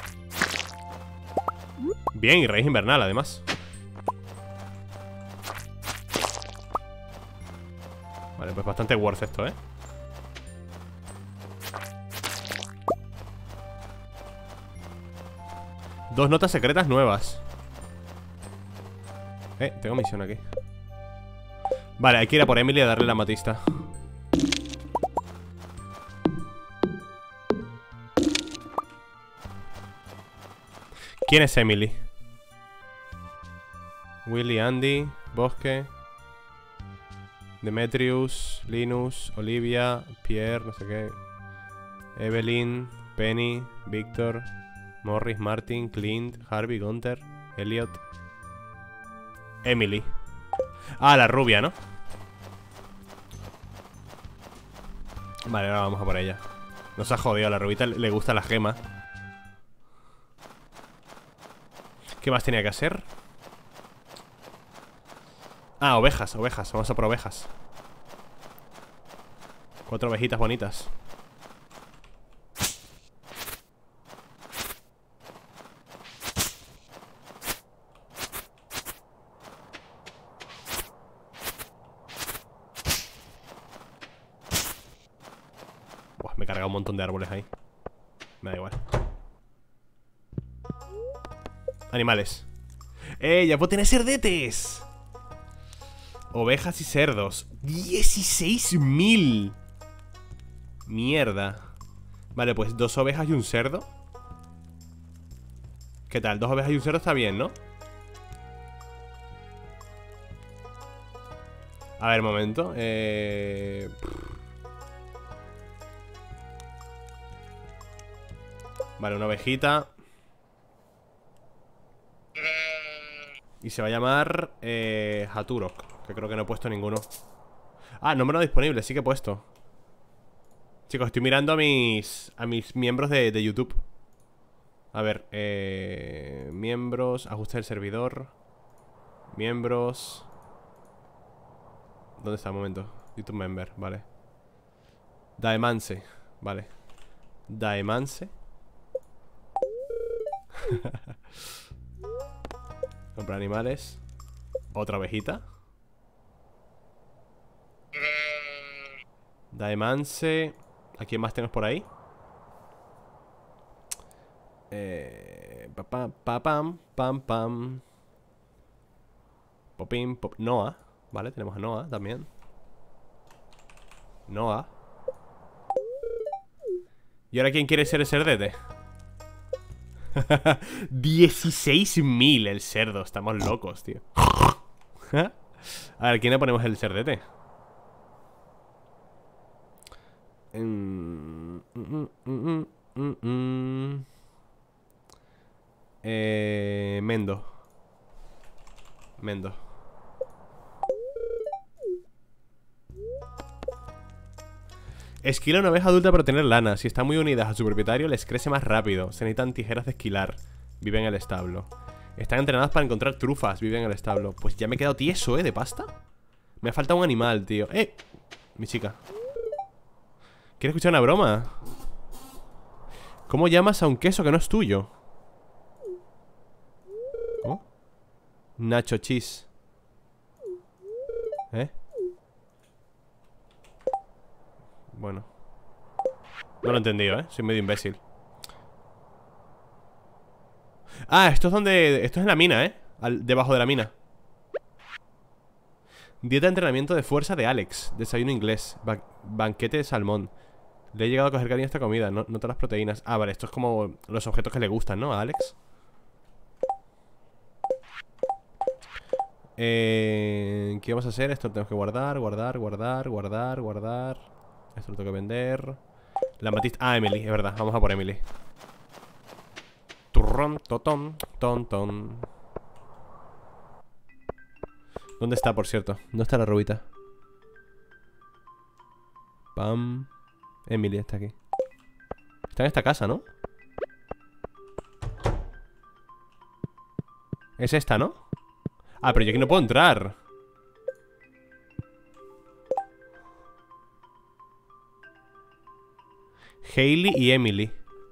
Bien, y raíz invernal además. Vale, pues bastante worth esto, ¿eh? Dos notas secretas nuevas. Eh, tengo misión aquí. Vale, hay que ir a por Emily a darle la amatista. ¿Quién es Emily? Willy, Andy, Bosque, Demetrius, Linus, Olivia, Pierre, no sé qué, Evelyn, Penny, Víctor, Morris, Martin, Clint, Harvey, Gunther, Elliot, Emily. Ah, la rubia, ¿no? Vale, ahora vamos a por ella. Nos ha jodido, a la rubita le gusta la gema. ¿Qué más tenía que hacer? Ah, ovejas, ovejas, vamos a por ovejas. Cuatro ovejitas bonitas. Buah, me he cargado un montón de árboles ahí. Me da igual. Animales. ¡Eh! ¡Ya puedo tener cerdetes! Ovejas y cerdos. ¡dieciséis mil! Mierda. Vale, pues dos ovejas y un cerdo. ¿Qué tal? Dos ovejas y un cerdo está bien, ¿no? A ver, momento. Eh... Vale, una ovejita. Y se va a llamar eh, Haturok, que creo que no he puesto ninguno. Ah, nombre no disponible, sí que he puesto. Chicos, estoy mirando a mis A mis miembros de, de YouTube. A ver, eh, miembros, ajuste del servidor. Miembros. ¿Dónde está? Un momento. YouTube member, vale. Daemance, vale. Daemance. Comprar animales. Otra ovejita. Daemance. ¿A quién más tenemos por ahí? Eh, pa, pa, pa, pam, pam, pam. Popín, pop. Noah. Vale, tenemos a Noah también. Noah. ¿Y ahora quién quiere ser el cerdete? dieciséis mil el cerdo. Estamos locos, tío. A ver, ¿quién le ponemos el cerdete? Mm, mm, mm, mm, mm. Eh, Mendo. Mendo. Esquila una oveja adulta para tener lana. Si están muy unidas a su propietario, les crece más rápido. Se necesitan tijeras de esquilar. Viven en el establo. Están entrenadas para encontrar trufas. Viven en el establo. Pues ya me he quedado tieso, ¿eh? De pasta. Me ha faltado un animal, tío. ¡Eh! Mi chica. ¿Quieres escuchar una broma? ¿Cómo llamas a un queso que no es tuyo? ¿Cómo? Nacho cheese. ¿Eh? Bueno. No lo he entendido, ¿eh? Soy medio imbécil. Ah, esto es donde... Esto es en la mina, ¿eh? Al... Debajo de la mina. Dieta de entrenamiento de fuerza de Alex. Desayuno inglés. Ba... Banquete de salmón. Le he llegado a coger cariño a esta comida. No, no todas las proteínas. Ah, vale, esto es como los objetos que le gustan, ¿no? A Alex. Eh... ¿Qué vamos a hacer? Esto lo tenemos que guardar, guardar, guardar, guardar, guardar. Esto lo tengo que vender. La matista... Ah, Emily, es verdad. Vamos a por Emily. Turrón, totón, ton, ton. ¿Dónde está, por cierto? ¿Dónde está la rubita? Pam. Emily está aquí. Está en esta casa, ¿no? Es esta, ¿no? Ah, pero yo aquí no puedo entrar. Hailey y Emily.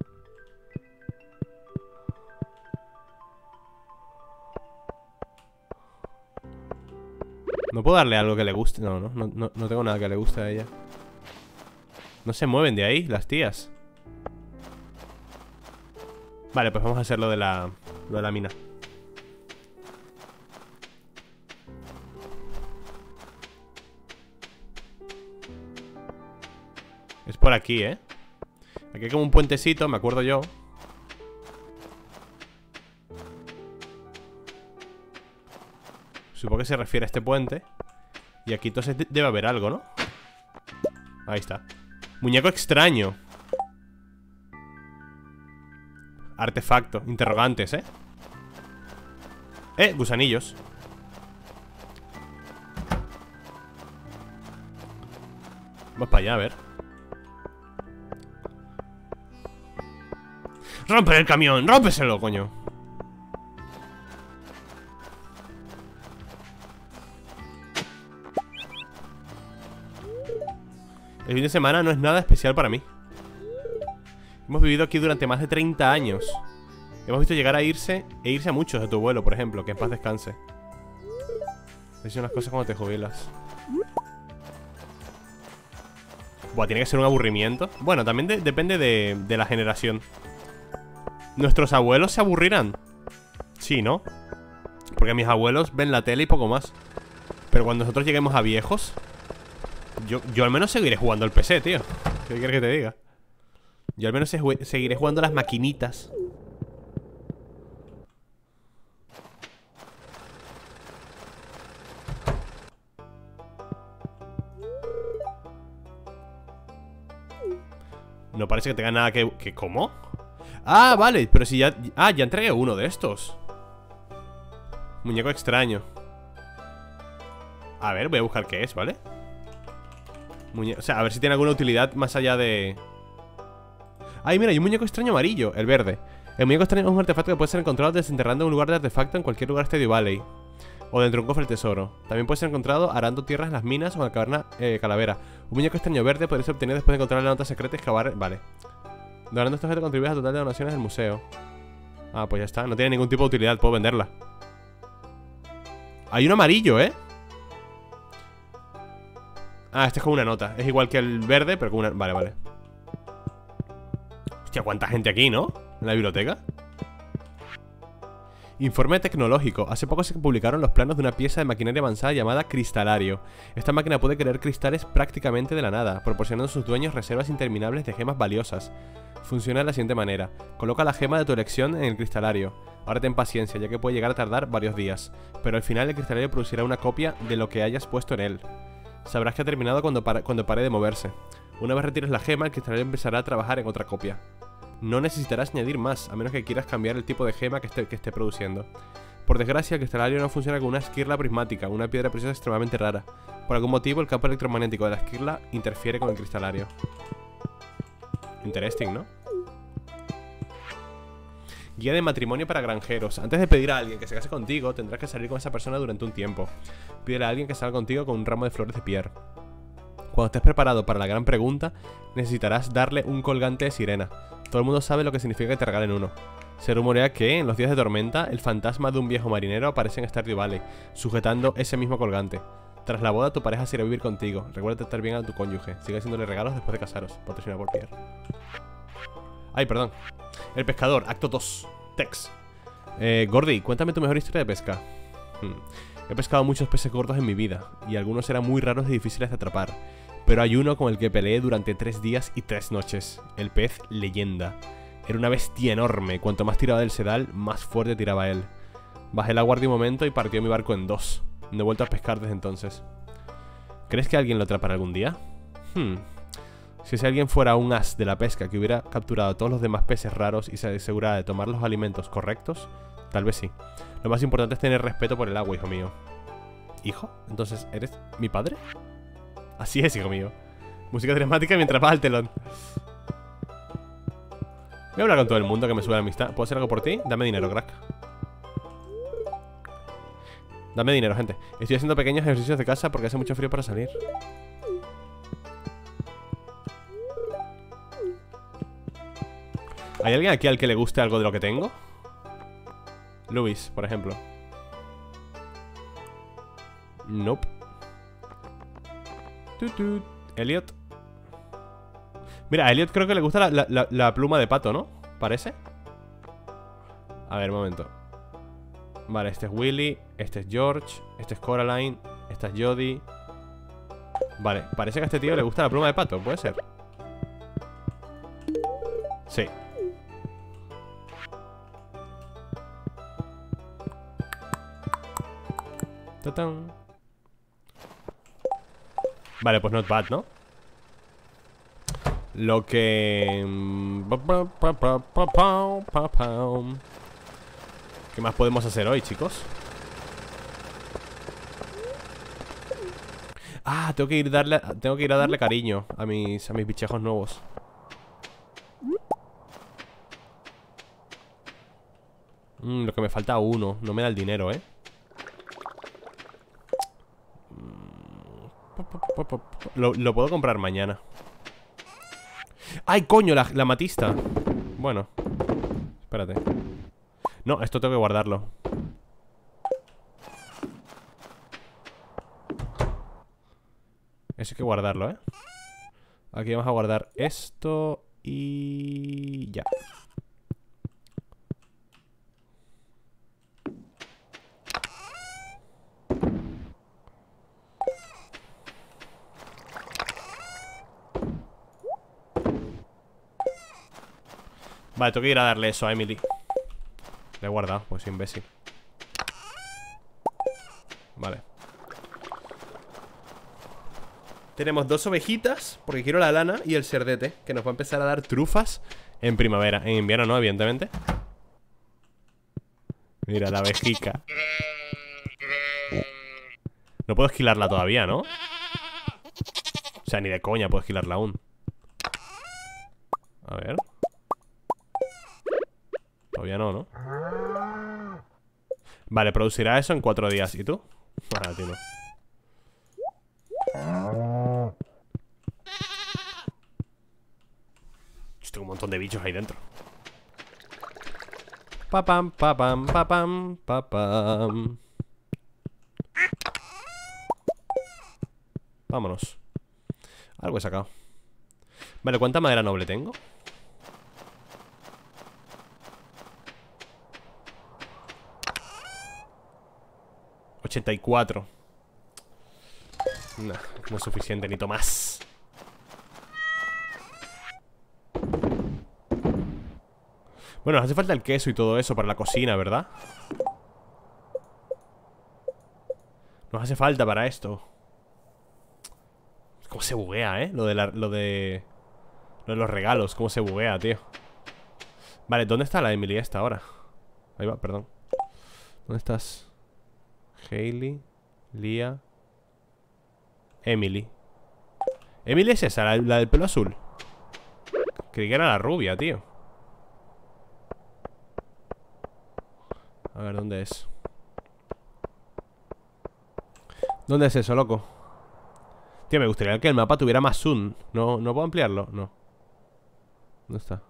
No puedo darle algo que le guste. No, no, no, no tengo nada que le guste a ella. No se mueven de ahí las tías. Vale, pues vamos a hacer lo de la, lo de la mina. Es por aquí, ¿eh? Aquí hay como un puentecito, me acuerdo yo. Supongo que se refiere a este puente. Y aquí entonces debe haber algo, ¿no? Ahí está. Muñeco extraño. Artefacto, interrogantes, ¿eh? Eh, gusanillos. Vamos para allá, a ver. ¡Rompe el camión! ¡Rómpeselo, coño! El fin de semana no es nada especial para mí. Hemos vivido aquí durante más de treinta años. Hemos visto llegar a irse e irse a muchos de tu vuelo, por ejemplo. Que en paz descanse. Decir unas cosas cuando te jubilas. Buah, tiene que ser un aburrimiento. Bueno, también de depende de, de la generación. ¿Nuestros abuelos se aburrirán? Sí, ¿no? Porque mis abuelos ven la tele y poco más. Pero cuando nosotros lleguemos a viejos, Yo, yo al menos seguiré jugando al P C, tío. ¿Qué quieres que te diga? Yo al menos se seguiré jugando a las maquinitas. No parece que tenga nada que... que ¿Cómo? Ah, vale, pero si ya... Ah, ya entregué uno de estos. Muñeco extraño. A ver, voy a buscar qué es, ¿vale? Muñe o sea, a ver si tiene alguna utilidad más allá de... Ay, mira, hay un muñeco extraño amarillo, el verde. El muñeco extraño es un artefacto que puede ser encontrado desenterrando un lugar de artefacto en cualquier lugar de Stardew Valley. O dentro de un cofre del tesoro. También puede ser encontrado arando tierras en las minas o en la caverna eh, Calavera. Un muñeco extraño verde podría ser obtenido después de encontrar la nota secreta y excavar... Vale. Donando este objeto contribuye al total de donaciones del museo. Ah, pues ya está, no tiene ningún tipo de utilidad, puedo venderla. Hay un amarillo, ¿eh? Ah, este es con una nota. Es igual que el verde, pero con una... Vale, vale. Hostia, cuánta gente aquí, ¿no? En la biblioteca. Informe tecnológico. Hace poco se publicaron los planos de una pieza de maquinaria avanzada llamada Cristalario. Esta máquina puede crear cristales prácticamente de la nada, proporcionando a sus dueños reservas interminables de gemas valiosas. Funciona de la siguiente manera. Coloca la gema de tu elección en el cristalario. Ahora ten paciencia, ya que puede llegar a tardar varios días. Pero al final el cristalario producirá una copia de lo que hayas puesto en él. Sabrás que ha terminado cuando, para, cuando pare de moverse. Una vez retires la gema, el cristalario empezará a trabajar en otra copia. No necesitarás añadir más, a menos que quieras cambiar el tipo de gema que esté, que esté produciendo. Por desgracia, el cristalario no funciona con una esquirla prismática, una piedra preciosa extremadamente rara. Por algún motivo, el campo electromagnético de la esquirla interfiere con el cristalario. Interesting, ¿no? Guía de matrimonio para granjeros. Antes de pedir a alguien que se case contigo, tendrás que salir con esa persona durante un tiempo. Pídele a alguien que salga contigo con un ramo de flores de Pierre. Cuando estés preparado para la gran pregunta, necesitarás darle un colgante de sirena. Todo el mundo sabe lo que significa que te regalen uno. Se rumorea que, en los días de tormenta, el fantasma de un viejo marinero aparece en Stardew Valley, sujetando ese mismo colgante. Tras la boda, tu pareja se irá a vivir contigo. Recuerda tratar bien a tu cónyuge. Sigue haciéndole regalos después de casaros. Patrocinado por Pierre. Ay, perdón. El pescador, acto dos. Tex. Eh, Gordy, cuéntame tu mejor historia de pesca. Hmm. He pescado muchos peces gordos en mi vida, y algunos eran muy raros y difíciles de atrapar. Pero hay uno con el que peleé durante tres días y tres noches. El pez leyenda. Era una bestia enorme. Cuanto más tiraba del sedal, más fuerte tiraba él. Bajé la guardia un momento y partió mi barco en dos. No he vuelto a pescar desde entonces. ¿Crees que alguien lo atrapará algún día? Hmm. Si ese alguien fuera un as de la pesca que hubiera capturado a todos los demás peces raros y se asegurara de tomar los alimentos correctos, tal vez sí. Lo más importante es tener respeto por el agua, hijo mío. ¿Hijo? Entonces, ¿eres mi padre? Así es, hijo mío. Música dramática mientras vas al telón. Voy a hablar con todo el mundo que me sube la amistad. ¿Puedo hacer algo por ti? Dame dinero, crack. Dame dinero, gente. Estoy haciendo pequeños ejercicios de casa porque hace mucho frío para salir. ¿Hay alguien aquí al que le guste algo de lo que tengo? Luis, por ejemplo. Nope. Tutut. Elliot. Mira, a Elliot creo que le gusta la, la, la, la pluma de pato, ¿no? ¿Parece? A ver, un momento. Vale, este es Willy. Este es George. Este es Coraline. Esta es Jodie. Vale, parece que a este tío le gusta la pluma de pato. ¿Puede ser? Sí. ¡Tatán! Vale, pues not bad, ¿no? Lo que... ¿Qué más podemos hacer hoy, chicos? Ah, tengo que ir darle, tengo que ir a darle cariño a mis, a mis bichejos nuevos. Mm, lo que me falta uno. No me da el dinero, ¿eh? Lo, lo puedo comprar mañana. ¡Ay, coño! La, la matista. Bueno, espérate. No, esto tengo que guardarlo. Eso hay que guardarlo, ¿eh? Aquí vamos a guardar esto y... ya. Vale, tengo que ir a darle eso a Emily. Le he guardado, pues imbécil. Vale. Tenemos dos ovejitas, porque quiero la lana y el cerdete, que nos va a empezar a dar trufas en primavera. En invierno no, evidentemente. Mira, la ovejica. No puedo esquilarla todavía, ¿no? O sea, ni de coña puedo esquilarla aún. A ver. Todavía no, ¿no? Vale, producirá eso en cuatro días. ¿Y tú? Ah, tío, no. Tengo un montón de bichos ahí dentro. Papam, papam, papam, papam. Vámonos. Algo he sacado. Vale, ¿cuánta madera noble tengo? ochenta y cuatro. No, no es suficiente, necesito más. Bueno, nos hace falta el queso y todo eso para la cocina, ¿verdad? Nos hace falta para esto. ¿Cómo se buguea, eh? Lo de, la, lo de... Lo de los regalos, cómo se buguea, tío. Vale, ¿dónde está la Emily esta ahora? Ahí va, perdón. ¿Dónde estás? Hailey, Lia, Emily. Emily es esa, la, la del pelo azul. Creí que era la rubia, tío. A ver, ¿dónde es? ¿Dónde es eso, loco? Tío, me gustaría que el mapa tuviera más zoom. ¿No, no puedo ampliarlo? No. ¿Dónde está?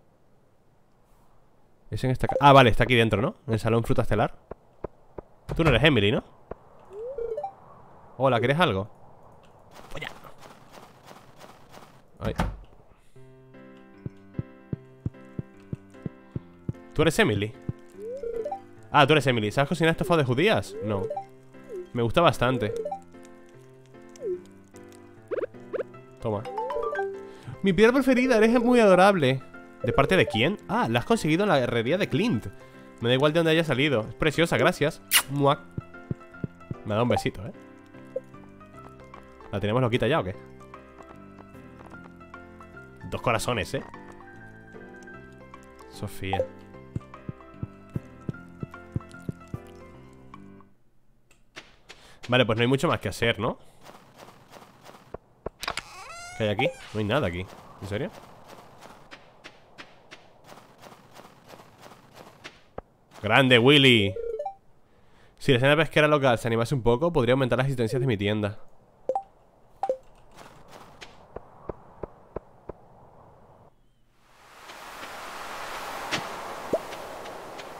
Es en esta... Ah, vale, está aquí dentro, ¿no? En el salón fruta estelar. Tú no eres Emily, ¿no? Hola, ¿quieres algo? Oye. Ay. ¿Tú eres Emily? Ah, tú eres Emily. ¿Sabes cocinar estofado de judías? No. Me gusta bastante. Toma. Mi piedra preferida, eres muy adorable. ¿De parte de quién? Ah, la has conseguido en la herrería de Clint. Me da igual de dónde haya salido. Es preciosa, gracias. Muac. Me ha dado un besito, ¿eh? ¿La tenemos loquita ya o qué? Dos corazones, ¿eh? Sofía. Vale, pues no hay mucho más que hacer, ¿no? ¿Qué hay aquí? No hay nada aquí. ¿En serio? ¡Grande, Willy! Si la escena pesquera local se animase un poco, podría aumentar las asistencias de mi tienda.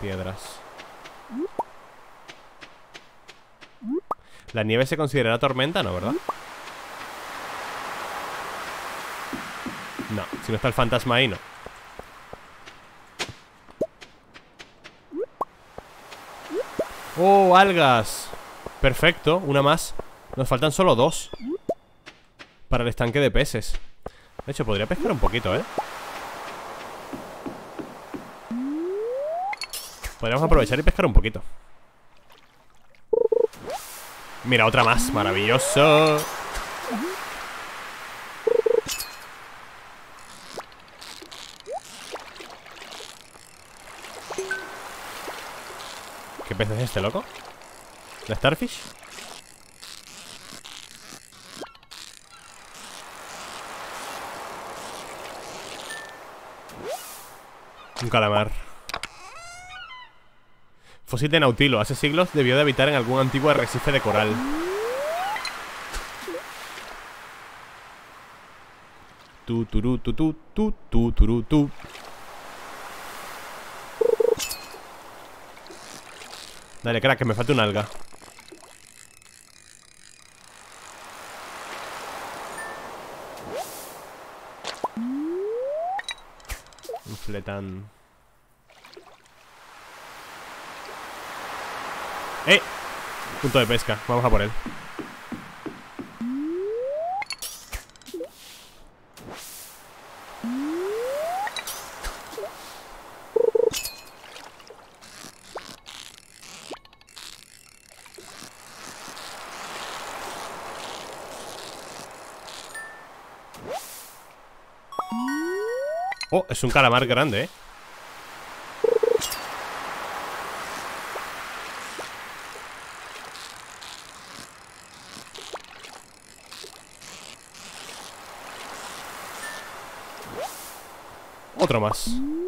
Piedras. ¿La nieve se considera tormenta? No, ¿verdad? No, si no está el fantasma ahí, no. ¡Oh, algas! Perfecto, una más. Nos faltan solo dos para el estanque de peces. De hecho, podría pescar un poquito, ¿eh? Podríamos aprovechar y pescar un poquito. Mira, otra más, maravilloso. ¿Qué pez es este, loco? ¿La Starfish? Un calamar. Fósil de Nautilo. Hace siglos debió de habitar en algún antiguo arrecife de coral. Tu, turu, tu, tu, tu, tu, turu, tu. Dale, crack, que me falta un alga. Un fletán. ¡Eh! Punto de pesca, vamos a por él. Oh, es un calamar grande, ¿eh? Otro más.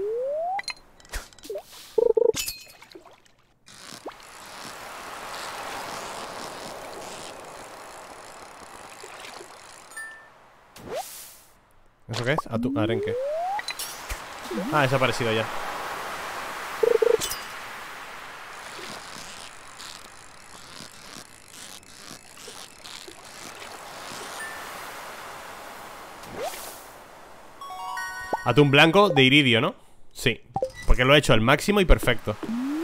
¿Eso qué es? Atu- arenque. Ah, ha desaparecido ya. Atún blanco de iridio, ¿no? Sí, porque lo he hecho al máximo y perfecto.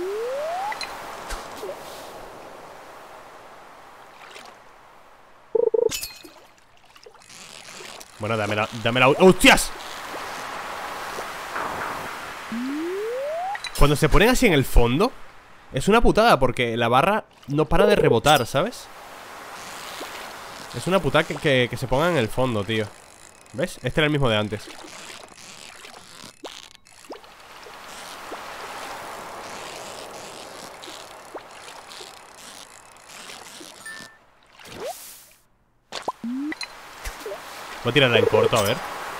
Bueno, dame la... Dame la... ¡Hostias! Cuando se ponen así en el fondo es una putada porque la barra no para de rebotar, ¿sabes? Es una putada que, que, que se pongan en el fondo, tío. ¿Ves? Este era el mismo de antes. Voy a tirarla en corto, a ver.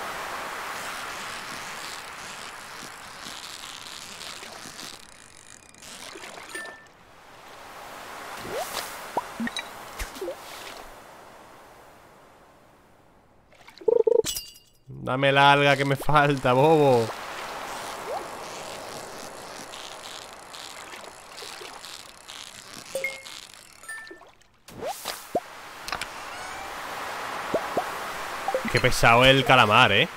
Dame la alga que me falta, bobo. Qué pesado el calamar, eh.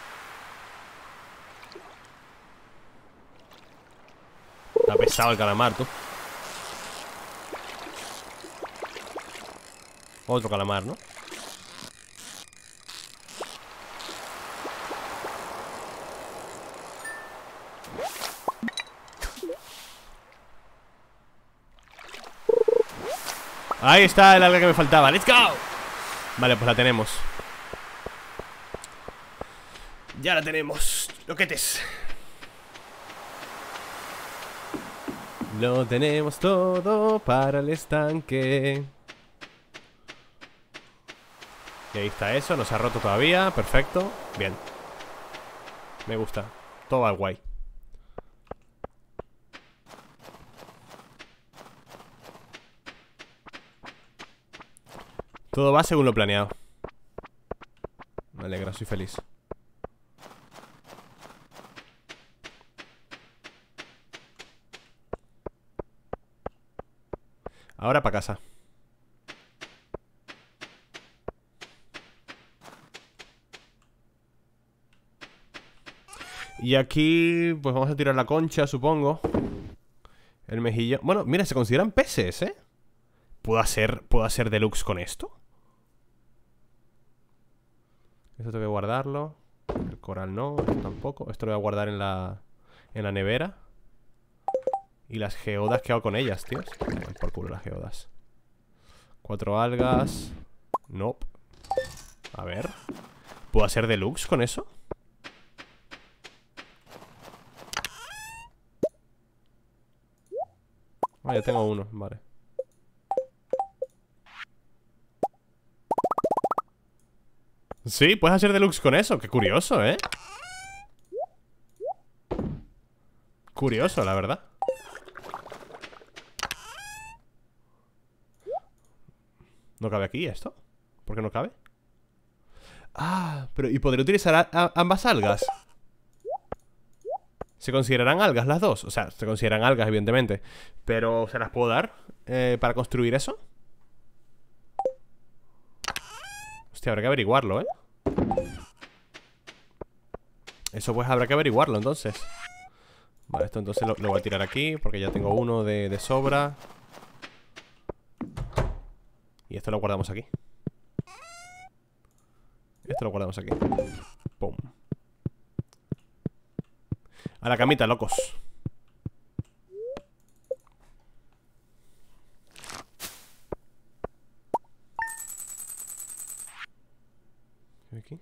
Está pesado el calamar, tú. Otro calamar, ¿no? Ahí está el alga que me faltaba. ¡Let's go! Vale, pues la tenemos. Ya la tenemos. Loquetes. Lo tenemos todo para el estanque. Y ahí está eso. No se ha roto todavía. Perfecto. Bien. Me gusta. Todo va guay. Todo va según lo planeado. Me alegra, soy feliz. Ahora para casa. Y aquí, pues vamos a tirar la concha, supongo. El mejillo. Bueno, mira, se consideran peces, ¿eh? ¿Puedo hacer, ¿puedo hacer deluxe con esto? Esto tengo que guardarlo. El coral no, esto tampoco. Esto lo voy a guardar en la, en la nevera. Y las geodas, ¿qué hago con ellas, tíos? Por culo las geodas. Cuatro algas. Nope. A ver. ¿Puedo hacer deluxe con eso? Ah, ya tengo uno, vale. Sí, puedes hacer deluxe con eso. Qué curioso, ¿eh? Curioso, la verdad. ¿No cabe aquí esto? ¿Por qué no cabe? Ah, pero ¿y podré utilizar a, a, ambas algas? ¿Se considerarán algas las dos? O sea, se consideran algas, evidentemente. Pero ¿se las puedo dar eh, para construir eso? Hostia, habrá que averiguarlo, ¿eh? Eso pues habrá que averiguarlo, entonces. Vale, esto entonces lo, lo voy a tirar aquí, porque ya tengo uno de, de sobra. Y esto lo guardamos aquí. Esto lo guardamos aquí. Pum. A la camita, locos. Aquí.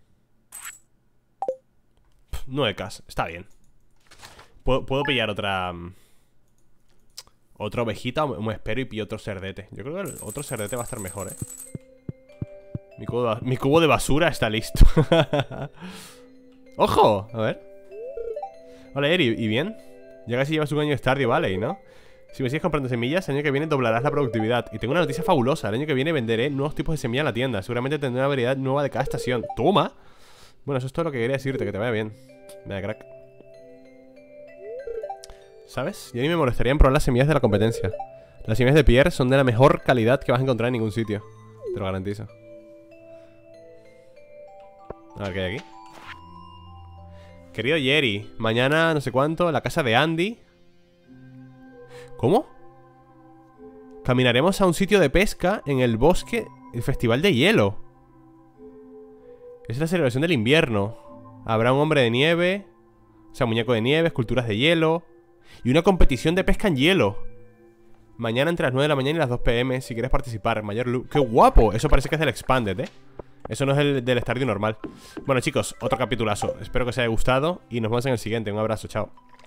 nueve K, está bien. Puedo, puedo pillar otra um, otra ovejita, me espero, y pillo otro cerdete. Yo creo que el otro cerdete va a estar mejor, eh. Mi cubo de, mi cubo de basura está listo. ¡Ojo! A ver. Hola, Eri, ¿y bien? Ya casi llevas un año de Stardew Valley, ¿no? Si me sigues comprando semillas, el año que viene doblarás la productividad. Y tengo una noticia fabulosa. El año que viene venderé nuevos tipos de semilla en la tienda. Seguramente tendré una variedad nueva de cada estación. ¡Toma! Bueno, eso es todo lo que quería decirte. Que te vaya bien. Venga, crack. ¿Sabes? Yo ni me molestaría en probar las semillas de la competencia. Las semillas de Pierre son de la mejor calidad que vas a encontrar en ningún sitio. Te lo garantizo. A ver qué hay aquí. Querido Jerry, mañana no sé cuánto, la casa de Andy. ¿Cómo? Caminaremos a un sitio de pesca en el bosque, el festival de hielo. Es la celebración del invierno. Habrá un hombre de nieve, o sea, muñeco de nieve, esculturas de hielo y una competición de pesca en hielo. Mañana entre las nueve de la mañana y las dos pm, si quieres participar. Mayor Lu- ¡Qué guapo! Eso parece que es del Expanded, ¿eh? Eso no es el del Stardew normal. Bueno, chicos, otro capitulazo. Espero que os haya gustado y nos vemos en el siguiente. Un abrazo, chao.